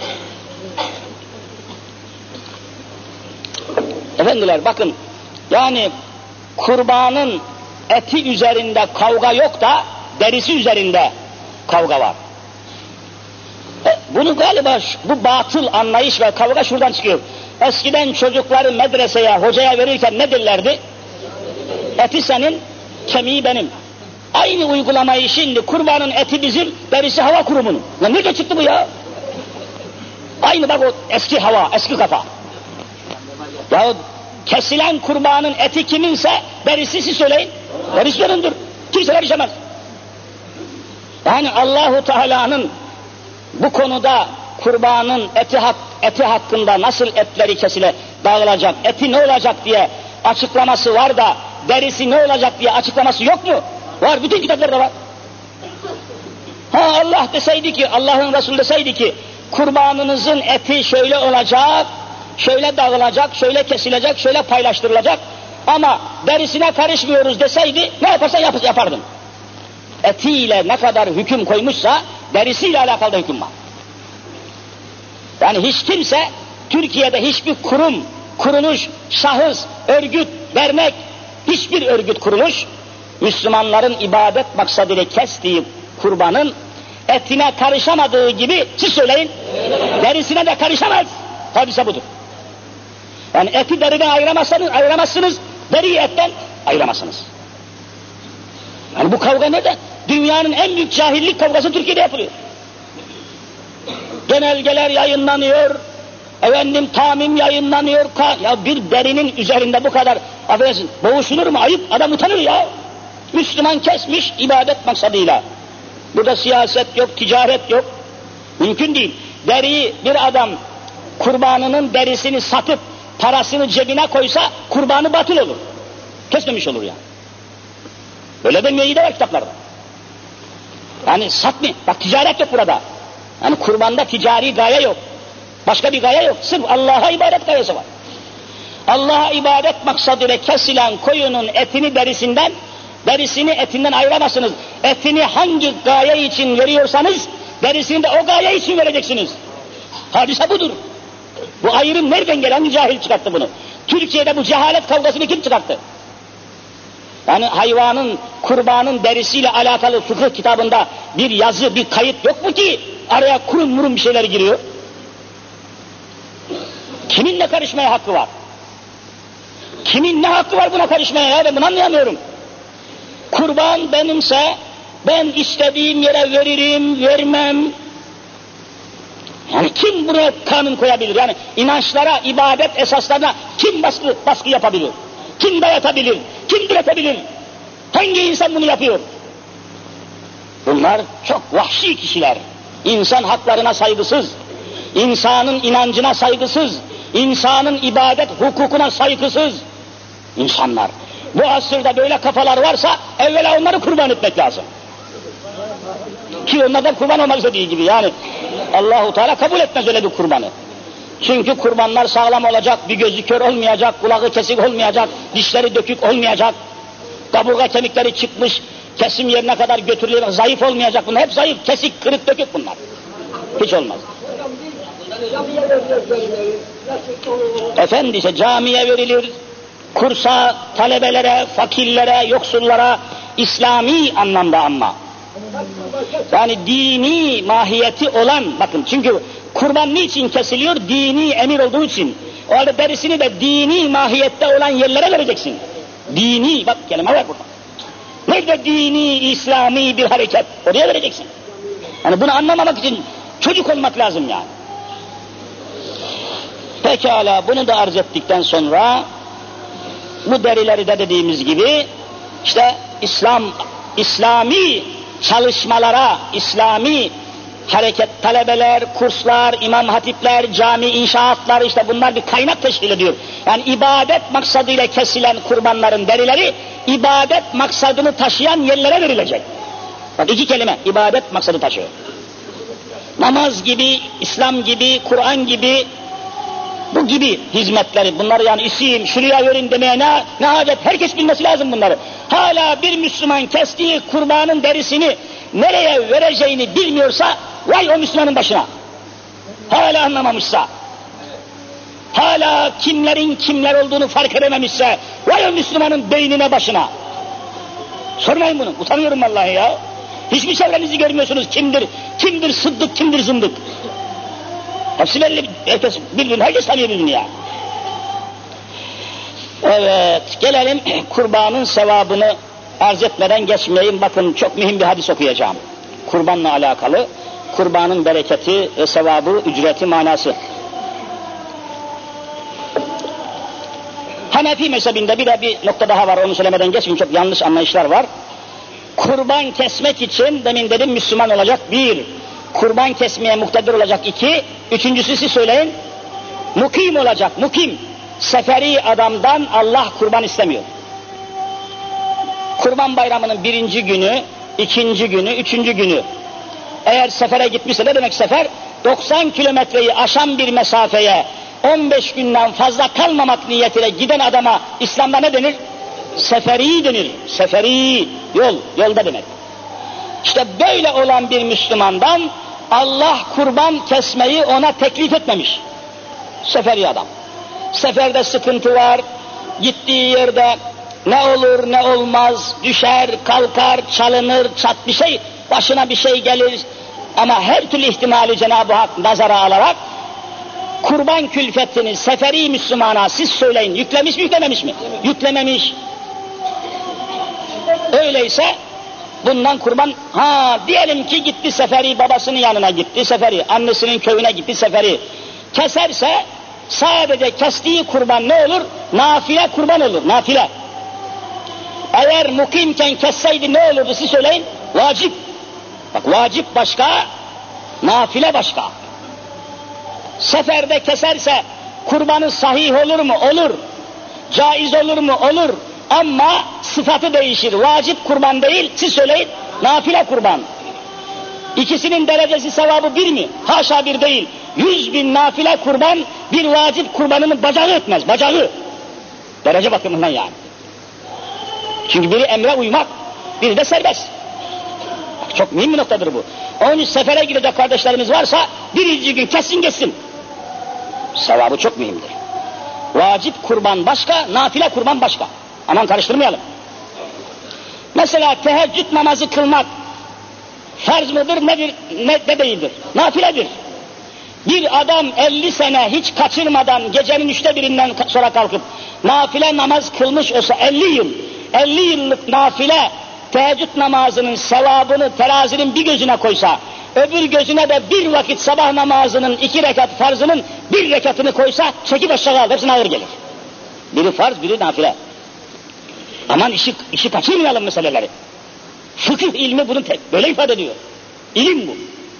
Efendiler bakın, yani kurbanın eti üzerinde kavga yok da derisi üzerinde kavga var. E, bunu galiba bu batıl anlayış ve kavga şuradan çıkıyor. Eskiden çocukları medreseye, hocaya verirken ne derlerdi? Eti senin, kemiği benim. Aynı uygulamayı şimdi kurbanın eti bizim, derisi hava kurumunun. Ya nerede çıktı bu ya? Aynı bak o eski hava, eski kafa. Ya kesilen kurbanın eti kiminse derisi siz söyleyin. Derisi önündür. Kimse karışamaz. Yani Allahu Teala'nın bu konuda kurbanın eti, hak, eti hakkında nasıl etleri kesile dağılacak, eti ne olacak diye açıklaması var da derisi ne olacak diye açıklaması yok mu? Var, bütün kitaplarda var. Ha Allah deseydi ki, Allah'ın Resulü deseydi ki kurbanınızın eti şöyle olacak, şöyle dağılacak, şöyle kesilecek, şöyle paylaştırılacak ama derisine karışmıyoruz deseydi ne yaparsa yap yapardım. Etiyle ne kadar hüküm koymuşsa derisiyle alakalı da hüküm var. Yani hiç kimse Türkiye'de hiçbir kurum, kuruluş, şahıs, örgüt, dernek, hiçbir örgüt kuruluş Müslümanların ibadet maksadıyla kestiği kurbanın etine karışamadığı gibi siz söyleyin, derisine de karışamaz. Hadise budur. Yani eti deriden ayıramazsınız, ayıramazsınız, deriyi etten ayıramazsınız. Yani bu kavga neden? Dünyanın en büyük cahillik kavgası Türkiye'de yapılıyor. Genelgeler yayınlanıyor, efendim tamim yayınlanıyor. Ya bir derinin üzerinde bu kadar, affedersin, boğuşulur mu? Ayıp, adam utanır ya. Müslüman kesmiş ibadet maksadıyla. Burada siyaset yok, ticaret yok. Mümkün değil. Deriyi bir adam kurbanının derisini satıp parasını cebine koysa kurbanı batıl olur. Kesmemiş olur yani. Öyle demeyi de var kitaplarda. Yani satmıyor. Bak ticaret yok burada. Yani kurbanda ticari gaye yok. Başka bir gaye yok. Sırf Allah'a ibadet gayesi var. Allah'a ibadet maksadıyla kesilen koyunun etini derisinden, derisini etinden ayıramazsınız. Etini hangi gaye için veriyorsanız derisini de o gaye için vereceksiniz. Hadise budur. Bu ayrım nereden gelen? Hangi cahil çıkarttı bunu? Türkiye'de bu cehalet kavgasını kim çıkarttı? Yani hayvanın, kurbanın derisiyle alakalı fıkıh kitabında bir yazı, bir kayıt yok mu ki araya kurun murun bir şeyler giriyor? Kimin ne karışmaya hakkı var? Kimin ne hakkı var buna karışmaya ya? Ben bunu anlayamıyorum. Kurban benimse ben istediğim yere veririm, vermem. Yani kim buraya kanun koyabilir? Yani inançlara, ibadet esaslarına kim baskı, baskı yapabilir? Kim dayatabilir? Kim diretebilir? Hangi insan bunu yapıyor? Bunlar çok vahşi kişiler. İnsan haklarına saygısız, insanın inancına saygısız, insanın ibadet hukukuna saygısız insanlar. Bu asırda böyle kafalar varsa evvela onları kurban etmek lazım. Ki onlardan kurban olmak istediği gibi yani Allahu Teala kabul etmez öyle bir kurbanı. Çünkü kurbanlar sağlam olacak, bir gözü kör olmayacak, kulağı kesik olmayacak, dişleri dökük olmayacak, kaburga kemikleri çıkmış, kesim yerine kadar götürülüyor, zayıf olmayacak, bunlar hep zayıf, kesik, kırık, dökük bunlar. Hiç olmaz. Efendi ise camiye verilir, kursa, talebelere, fakirlere, yoksullara, İslami anlamda ama Yani dini mahiyeti olan, bakın çünkü kurban niçin kesiliyor? Dini emir olduğu için. O halde derisini de dini mahiyette olan yerlere vereceksin. Dini, bak kelime var burada. Nerede dini, İslami bir hareket? Oraya vereceksin. Yani bunu anlamamak için çocuk olmak lazım yani. Pekala, bunu da arz ettikten sonra bu derileri de dediğimiz gibi işte İslam, İslami çalışmalara, İslami hareket, talebeler, kurslar, imam hatipler, cami inşaatları, işte bunlar bir kaynak teşkil ediyor. Yani ibadet maksadıyla kesilen kurbanların derileri ibadet maksadını taşıyan yerlere verilecek. Bak iki kelime, ibadet maksadı taşıyor. Namaz gibi, İslam gibi, Kur'an gibi, bu gibi hizmetleri, bunları yani isim, şuraya verin demeye ne, ne hacet, herkes bilmesi lazım bunları. Hala bir Müslüman kestiği kurbanın derisini nereye vereceğini bilmiyorsa, vay o Müslümanın başına. Hala anlamamışsa, hala kimlerin kimler olduğunu fark edememişse, vay o Müslümanın beynine başına. Sormayın bunu, utanıyorum vallahi ya. Hiçbir çevrenizi görmüyorsunuz, kimdir, kimdir sıddık, kimdir zındık. Hepsi belli, herkes birbirini, herkes tanıyor birbirini ya. Evet, gelelim kurbanın sevabını arz etmeden geçmeyeyim. Bakın çok mühim bir hadis okuyacağım. Kurbanla alakalı, kurbanın bereketi, e, sevabı, ücreti, manası. Hanefi mezhebinde bir de bir nokta daha var, onu söylemeden geçmeyeyim, çok yanlış anlayışlar var. Kurban kesmek için, demin dedim Müslüman olacak, bir, kurban kesmeye muktedir olacak, iki, üçüncüsü siz söyleyin, mukim olacak, mukim. Seferi adamdan Allah kurban istemiyor. Kurban bayramının birinci günü, ikinci günü, üçüncü günü, eğer sefere gitmişse, ne demek sefer? doksan kilometreyi aşan bir mesafeye on beş günden fazla kalmamak niyetiyle giden adama İslam'da ne denir? Seferi denir. Seferi, yol, yolda demek. İşte böyle olan bir Müslümandan Allah kurban kesmeyi ona teklif etmemiş. Seferi adam. Seferde sıkıntı var, gittiği yerde ne olur ne olmaz, düşer, kalkar, çalınır, çat bir şey, başına bir şey gelir. Ama her türlü ihtimali Cenab-ı Hak nazara alarak kurban külfetini seferi Müslümana siz söyleyin, yüklemiş mi yüklememiş mi? Yüklememiş. Öyleyse bundan kurban, ha diyelim ki gitti seferi, babasının yanına gitti seferi, annesinin köyüne gitti seferi, keserse sadece kestiği kurban ne olur? Nafile kurban olur, nafile. Eğer mukimken kesseydi ne olurdu siz söyleyin? Vacip. Bak vacip başka, nafile başka. Seferde keserse kurbanı sahih olur mu? Olur. Caiz olur mu? Olur. Ama sıfatı değişir. Vacip kurban değil, siz söyleyin, nafile kurban. İkisinin derecesi sevabı bir mi? Haşa bir değil. Yüz bin nafile kurban bir vacip kurbanının bacağı etmez, bacağı. Derece bakımından yani. Çünkü biri emre uymak, biri de serbest. Çok mühim bir noktadır bu. Onun için sefere gidecek kardeşlerimiz varsa birinci gün kessin geçsin. Sevabı çok mühimdir. Vacip kurban başka, nafile kurban başka. Aman karıştırmayalım. Mesela teheccüd namazı kılmak farz mıdır, nedir, ne, ne değildir? Nafiledir. Bir adam elli sene hiç kaçırmadan gecenin üçte birinden sonra kalkıp nafile namaz kılmış olsa elli yıl, elli yıllık nafile teheccüd namazının sevabını terazinin bir gözüne koysa, öbür gözüne de bir vakit sabah namazının iki rekat farzının bir rekatını koysa çekip aşağı alır, hepsine ağır gelir. Biri farz, biri nafile. Aman işi, işi kaçırmayalım meseleleri. Fıkıh ilmi bunu tek, böyle ifade ediyor. İlim bu.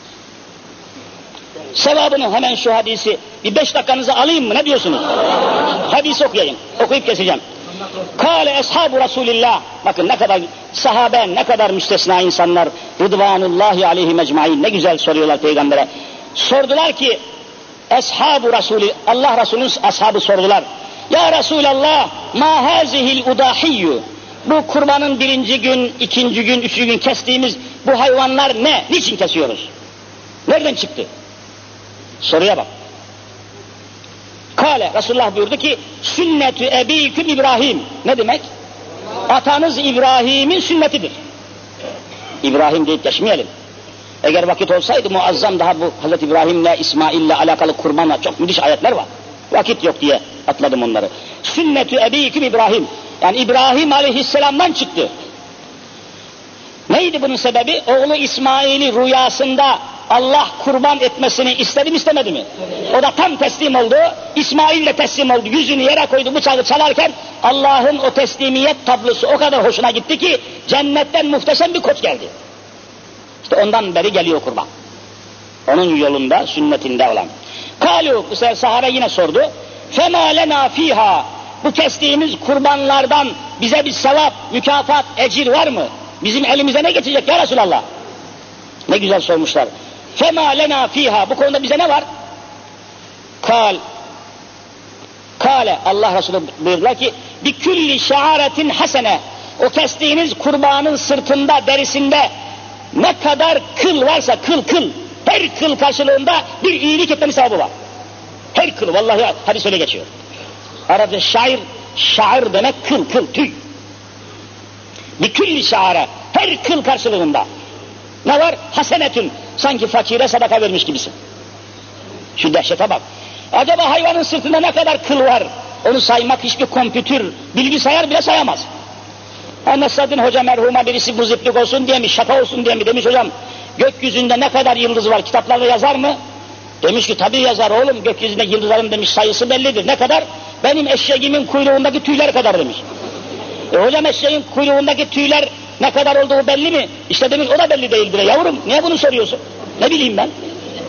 Sevabını hemen şu hadisi bir beş dakikanızı alayım mı, ne diyorsunuz? Hadisi okuyayım, okuyup keseceğim. Kâle eshabu Resulillah, bakın ne kadar sahabe, ne kadar müstesna insanlar, Rıdvanullahi aleyhi mecmain, ne güzel soruyorlar peygambere. Sordular ki eshabu Resulü, Allah Resulü'nün ashabı sordular. Ya Resulallah, ma hazihil udahiyyü, bu kurbanın birinci gün, ikinci gün, üçüncü gün kestiğimiz bu hayvanlar ne? Niçin kesiyoruz? Nereden çıktı? Soruya bak. Kale, Resulullah buyurdu ki, sünnetü ebîküm İbrahim. Ne demek? Atanız İbrahim'in sünnetidir. İbrahim deyip geçmeyelim. Eğer vakit olsaydı muazzam daha bu Hazreti İbrahim'le, İsmail'le alakalı kurbanla çok müthiş ayetler var. Vakit yok diye atladım onları. Sünnetü ebîküm İbrahim. Yani İbrahim aleyhisselamdan çıktı. Neydi bunun sebebi? Oğlu İsmail'i rüyasında Allah kurban etmesini istedi mi istemedi mi? O da tam teslim oldu. İsmail de teslim oldu. Yüzünü yere koydu, bıçağı çalarken Allah'ın o teslimiyet tablosu o kadar hoşuna gitti ki cennetten muhteşem bir koç geldi. İşte ondan beri geliyor kurban. Onun yolunda, sünnetinde olan. Kalu, bu sefer sahabe yine sordu. Fema lena fiha. Bu kestiğimiz kurbanlardan bize bir sevap, mükafat, ecir var mı? Bizim elimize ne geçecek ya Resulallah? Ne güzel sormuşlar. Fema lena fiha. Bu konuda bize ne var? Kal. Kale. Allah Resulü buyurdular ki bi külli şe'aretin hasene. O kestiğiniz kurbanın sırtında, derisinde ne kadar kıl varsa kıl kıl. Her kıl karşılığında bir iyilik etmenin sevabı var. Her kıl. Vallahi hadis öyle geçiyor. Arapça şair, şair demek kıl kıl, tüy. Bir külli şaire, her kıl karşılığında. Ne var? Hasenetün. Sanki fakire sadaka vermiş gibisin. Şu dehşete bak. Acaba hayvanın sırtında ne kadar kıl var? Onu saymak hiçbir kompütür, bilgisayar bile sayamaz. Nasreddin Hoca merhuma birisi muziplik olsun diye mi, şaka olsun diye mi demiş hocam. Gökyüzünde ne kadar yıldız var? Kitaplarda yazar mı? Demiş ki tabii yazar oğlum. Gökyüzünde yıldızların demiş sayısı bellidir. Ne kadar? Benim eşeğimin kuyruğundaki tüyler kadar demiş. E hocam eşeğin kuyruğundaki tüyler ne kadar olduğu belli mi? İşte demiş o da belli değildir. Yavrum niye bunu soruyorsun? Ne bileyim ben?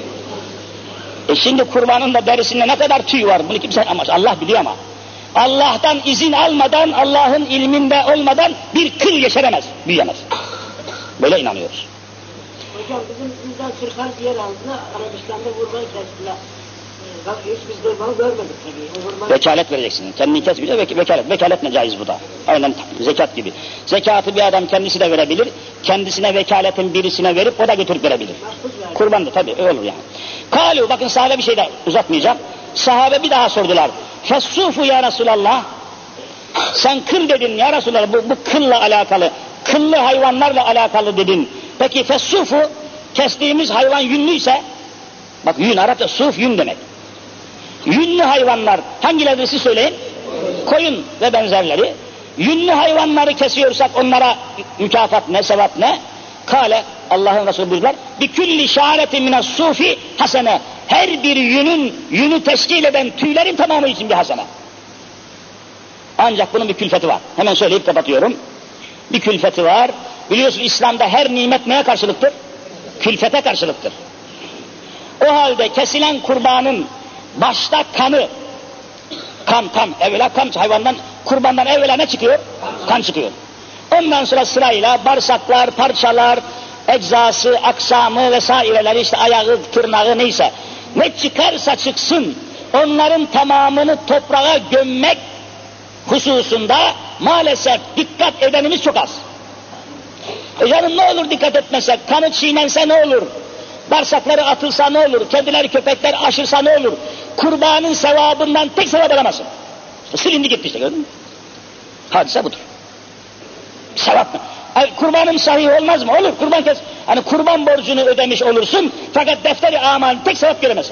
E şimdi kurbanın da derisinde ne kadar tüy var? Bunu kimse ama Allah biliyor ama. Allah'tan izin almadan, Allah'ın ilminde olmadan bir kıl yeşeremez, büyüyemez. Böyle inanıyoruz. Hocam bizim bizden Sırkan yer altına Arabistan'da kurban kestiler. Hiç biz kurban görmedik tabii. Kurban... Vekalet vereceksin. Kendini kes bile vek vekalet. Vekalet ne caiz bu da. Aynen zekat gibi. Zekatı bir adam kendisi de verebilir. Kendisine vekaletin birisine verip o da götürüp verebilir. Kurban da tabii öyle olur yani. Kalu bakın sahabe bir şey de uzatmayacağım. Sahabe bir daha sordular. Fessufu ya Resulallah. Sen kıl dedin ya Resulallah. Bu, bu kılla alakalı. Kıllı hayvanlarla alakalı dedin. Peki fessufu kestiğimiz hayvan yünlüyse bak yün Arapça suf yün demek. Yünlü hayvanlar hangileri siz söyleyin? Koyun ve benzerleri. Yünlü hayvanları kesiyorsak onlara mükafat ne, sevap ne? Kale Allah'ın Resulü buyurdular. Bi külli şa'aretin mine sufi hasene. Her bir yünün yünü teşkil eden tüylerin tamamı için bir hasene. Ancak bunun bir külfeti var. Hemen söyleyip kapatıyorum. Bir külfeti var. Biliyorsun İslam'da her nimet neye karşılıktır? Külfete karşılıktır. O halde kesilen kurbanın başta kanı, kan kan, evvela kan hayvandan, kurbandan evvela ne çıkıyor? Kan çıkıyor. Ondan sonra sırayla bağırsaklar, parçalar, eczası, aksamı vesaireleri işte ayağı, tırnağı neyse. Ne çıkarsa çıksın onların tamamını toprağa gömmek hususunda maalesef dikkat edenimiz çok az. E canım ne olur dikkat etmesek, kanı çiğnense ne olur? Bağırsakları atılsa ne olur? Kediler, köpekler aşırsa ne olur? Kurbanın sevabından tek sevap alamazsın. İşte silindi gitti işte gördün mü? Hadise budur. Sevap mı? Yani kurbanın sahih olmaz mı? Olur kurban kes. Hani kurban borcunu ödemiş olursun fakat defteri amalin tek sevap göremezsin.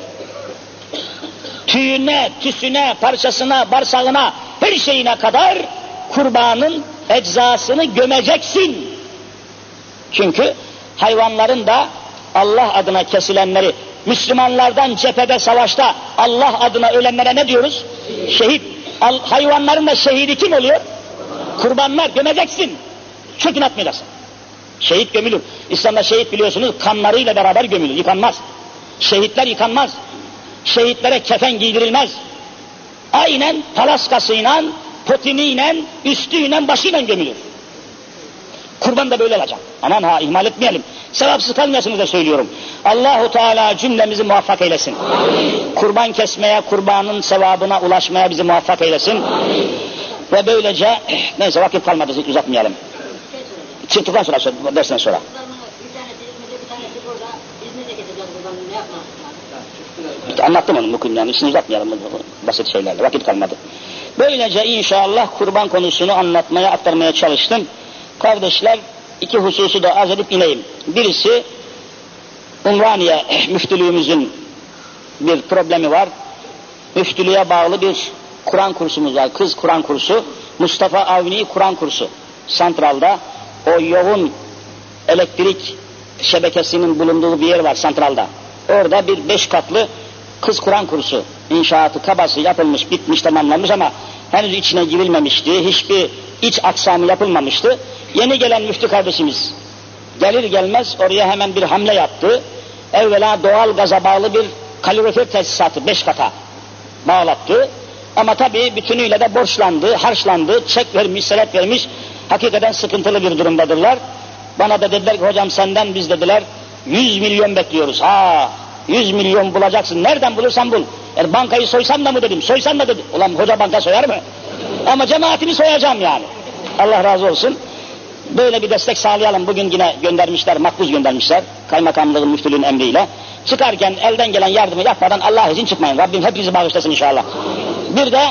Tüyüne, tüsüne, parçasına, bağırsağına, her şeyine kadar kurbanın eczasını gömeceksin. Çünkü hayvanların da Allah adına kesilenleri, Müslümanlardan cephede, savaşta Allah adına ölenlere ne diyoruz? Şehit. Al, hayvanların da şehidi kim oluyor? Kurbanlar, gömeceksin. Çökün atmayacaksın. Şehit gömülür. İslam'da şehit biliyorsunuz kanlarıyla beraber gömülür, yıkanmaz. Şehitler yıkanmaz. Şehitlere kefen giydirilmez. Aynen palaskasıyla, potiniyle, üstüyle, başıyla gömülür. Kurban da böyle olacak. Aman ha ihmal etmeyelim. Sevapsız kalmayasınız da söylüyorum. Allahu Teala cümlemizi muvaffak eylesin. Amin. Kurban kesmeye, kurbanın sevabına ulaşmaya bizi muvaffak eylesin. Amin. Ve böylece neyse vakit kalmadı uzatmayalım. Çıktıktan sonra, dersten sonra. Anlattım onu bugün yani işini uzatmayalım basit şeylerle vakit kalmadı. Böylece inşallah kurban konusunu anlatmaya aktarmaya çalıştım. Kardeşler iki hususu da arz edip ineyim. Birisi, Umraniye müftülüğümüzün bir problemi var. Müftülüğe bağlı bir Kur'an kursumuz var, kız Kur'an kursu. Mustafa Avni Kur'an kursu. Santral'da, o yoğun elektrik şebekesinin bulunduğu bir yer var santralda. Orada bir beş katlı kız Kur'an kursu inşaatı, kabası yapılmış, bitmiş, tamamlanmış ama henüz içine girilmemişti. Hiçbir iç aksamı yapılmamıştı. Yeni gelen müftü kardeşimiz gelir gelmez oraya hemen bir hamle yaptı. Evvela doğal gaza bağlı bir kalorifer tesisatı beş kata bağlattı. Ama tabii bütünüyle de borçlandı, harçlandı, çek vermiş, senet vermiş. Hakikaten sıkıntılı bir durumdadırlar. Bana da dediler ki hocam senden biz dediler yüz milyon bekliyoruz. Ha, yüz milyon bulacaksın. Nereden bulursan bul. Yani bankayı soysam da mı dedim, soysam da dedim. Ulan hoca banka soyar mı? Ama cemaatimi soyacağım yani. Allah razı olsun. Böyle bir destek sağlayalım. Bugün yine göndermişler, makbuz göndermişler. Kaymakamlığın, müftülüğün emriyle. Çıkarken elden gelen yardımı yapmadan Allah için çıkmayın. Rabbim hepinizi bağışlasın inşallah. Bir de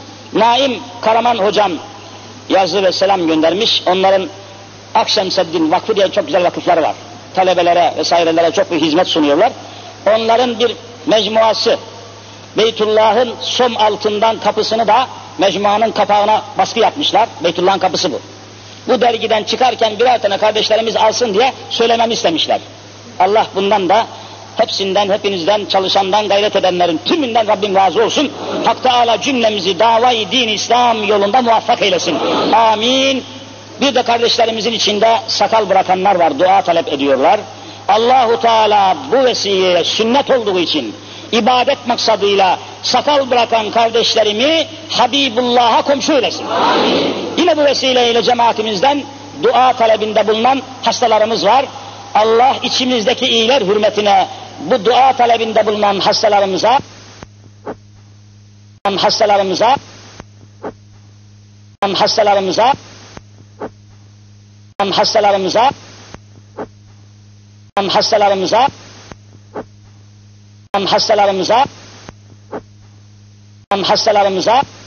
Naim Karaman hocam yazı ve selam göndermiş. Onların Akşemseddin Vakfı diye çok güzel vakıfları var. Talebelere vesairelere çok bir hizmet sunuyorlar. Onların bir mecmuası, Beytullah'ın som altından kapısını da mecmuanın kapağına baskı yapmışlar. Beytullah'ın kapısı bu. Bu dergiden çıkarken birer tane kardeşlerimiz alsın diye söylememi istemişler. Allah bundan da hepsinden, hepinizden, çalışandan, gayret edenlerin tümünden Rabbim razı olsun. Hak Teâlâ cümlemizi davayı din İslam yolunda muvaffak eylesin. Amin. Bir de kardeşlerimizin içinde sakal bırakanlar var, dua talep ediyorlar. Allahu Teala bu vesileyle sünnet olduğu için ibadet maksadıyla sakal bırakan kardeşlerimi Habibullah'a komşu eylesin. Amin. Yine bu vesileyle cemaatimizden dua talebinde bulunan hastalarımız var. Allah içimizdeki iyiler hürmetine bu dua talebinde bulunan hastalarımıza hastalarımıza hastalarımıza hastalarımıza hastalarımıza hastalarımıza hastalarımıza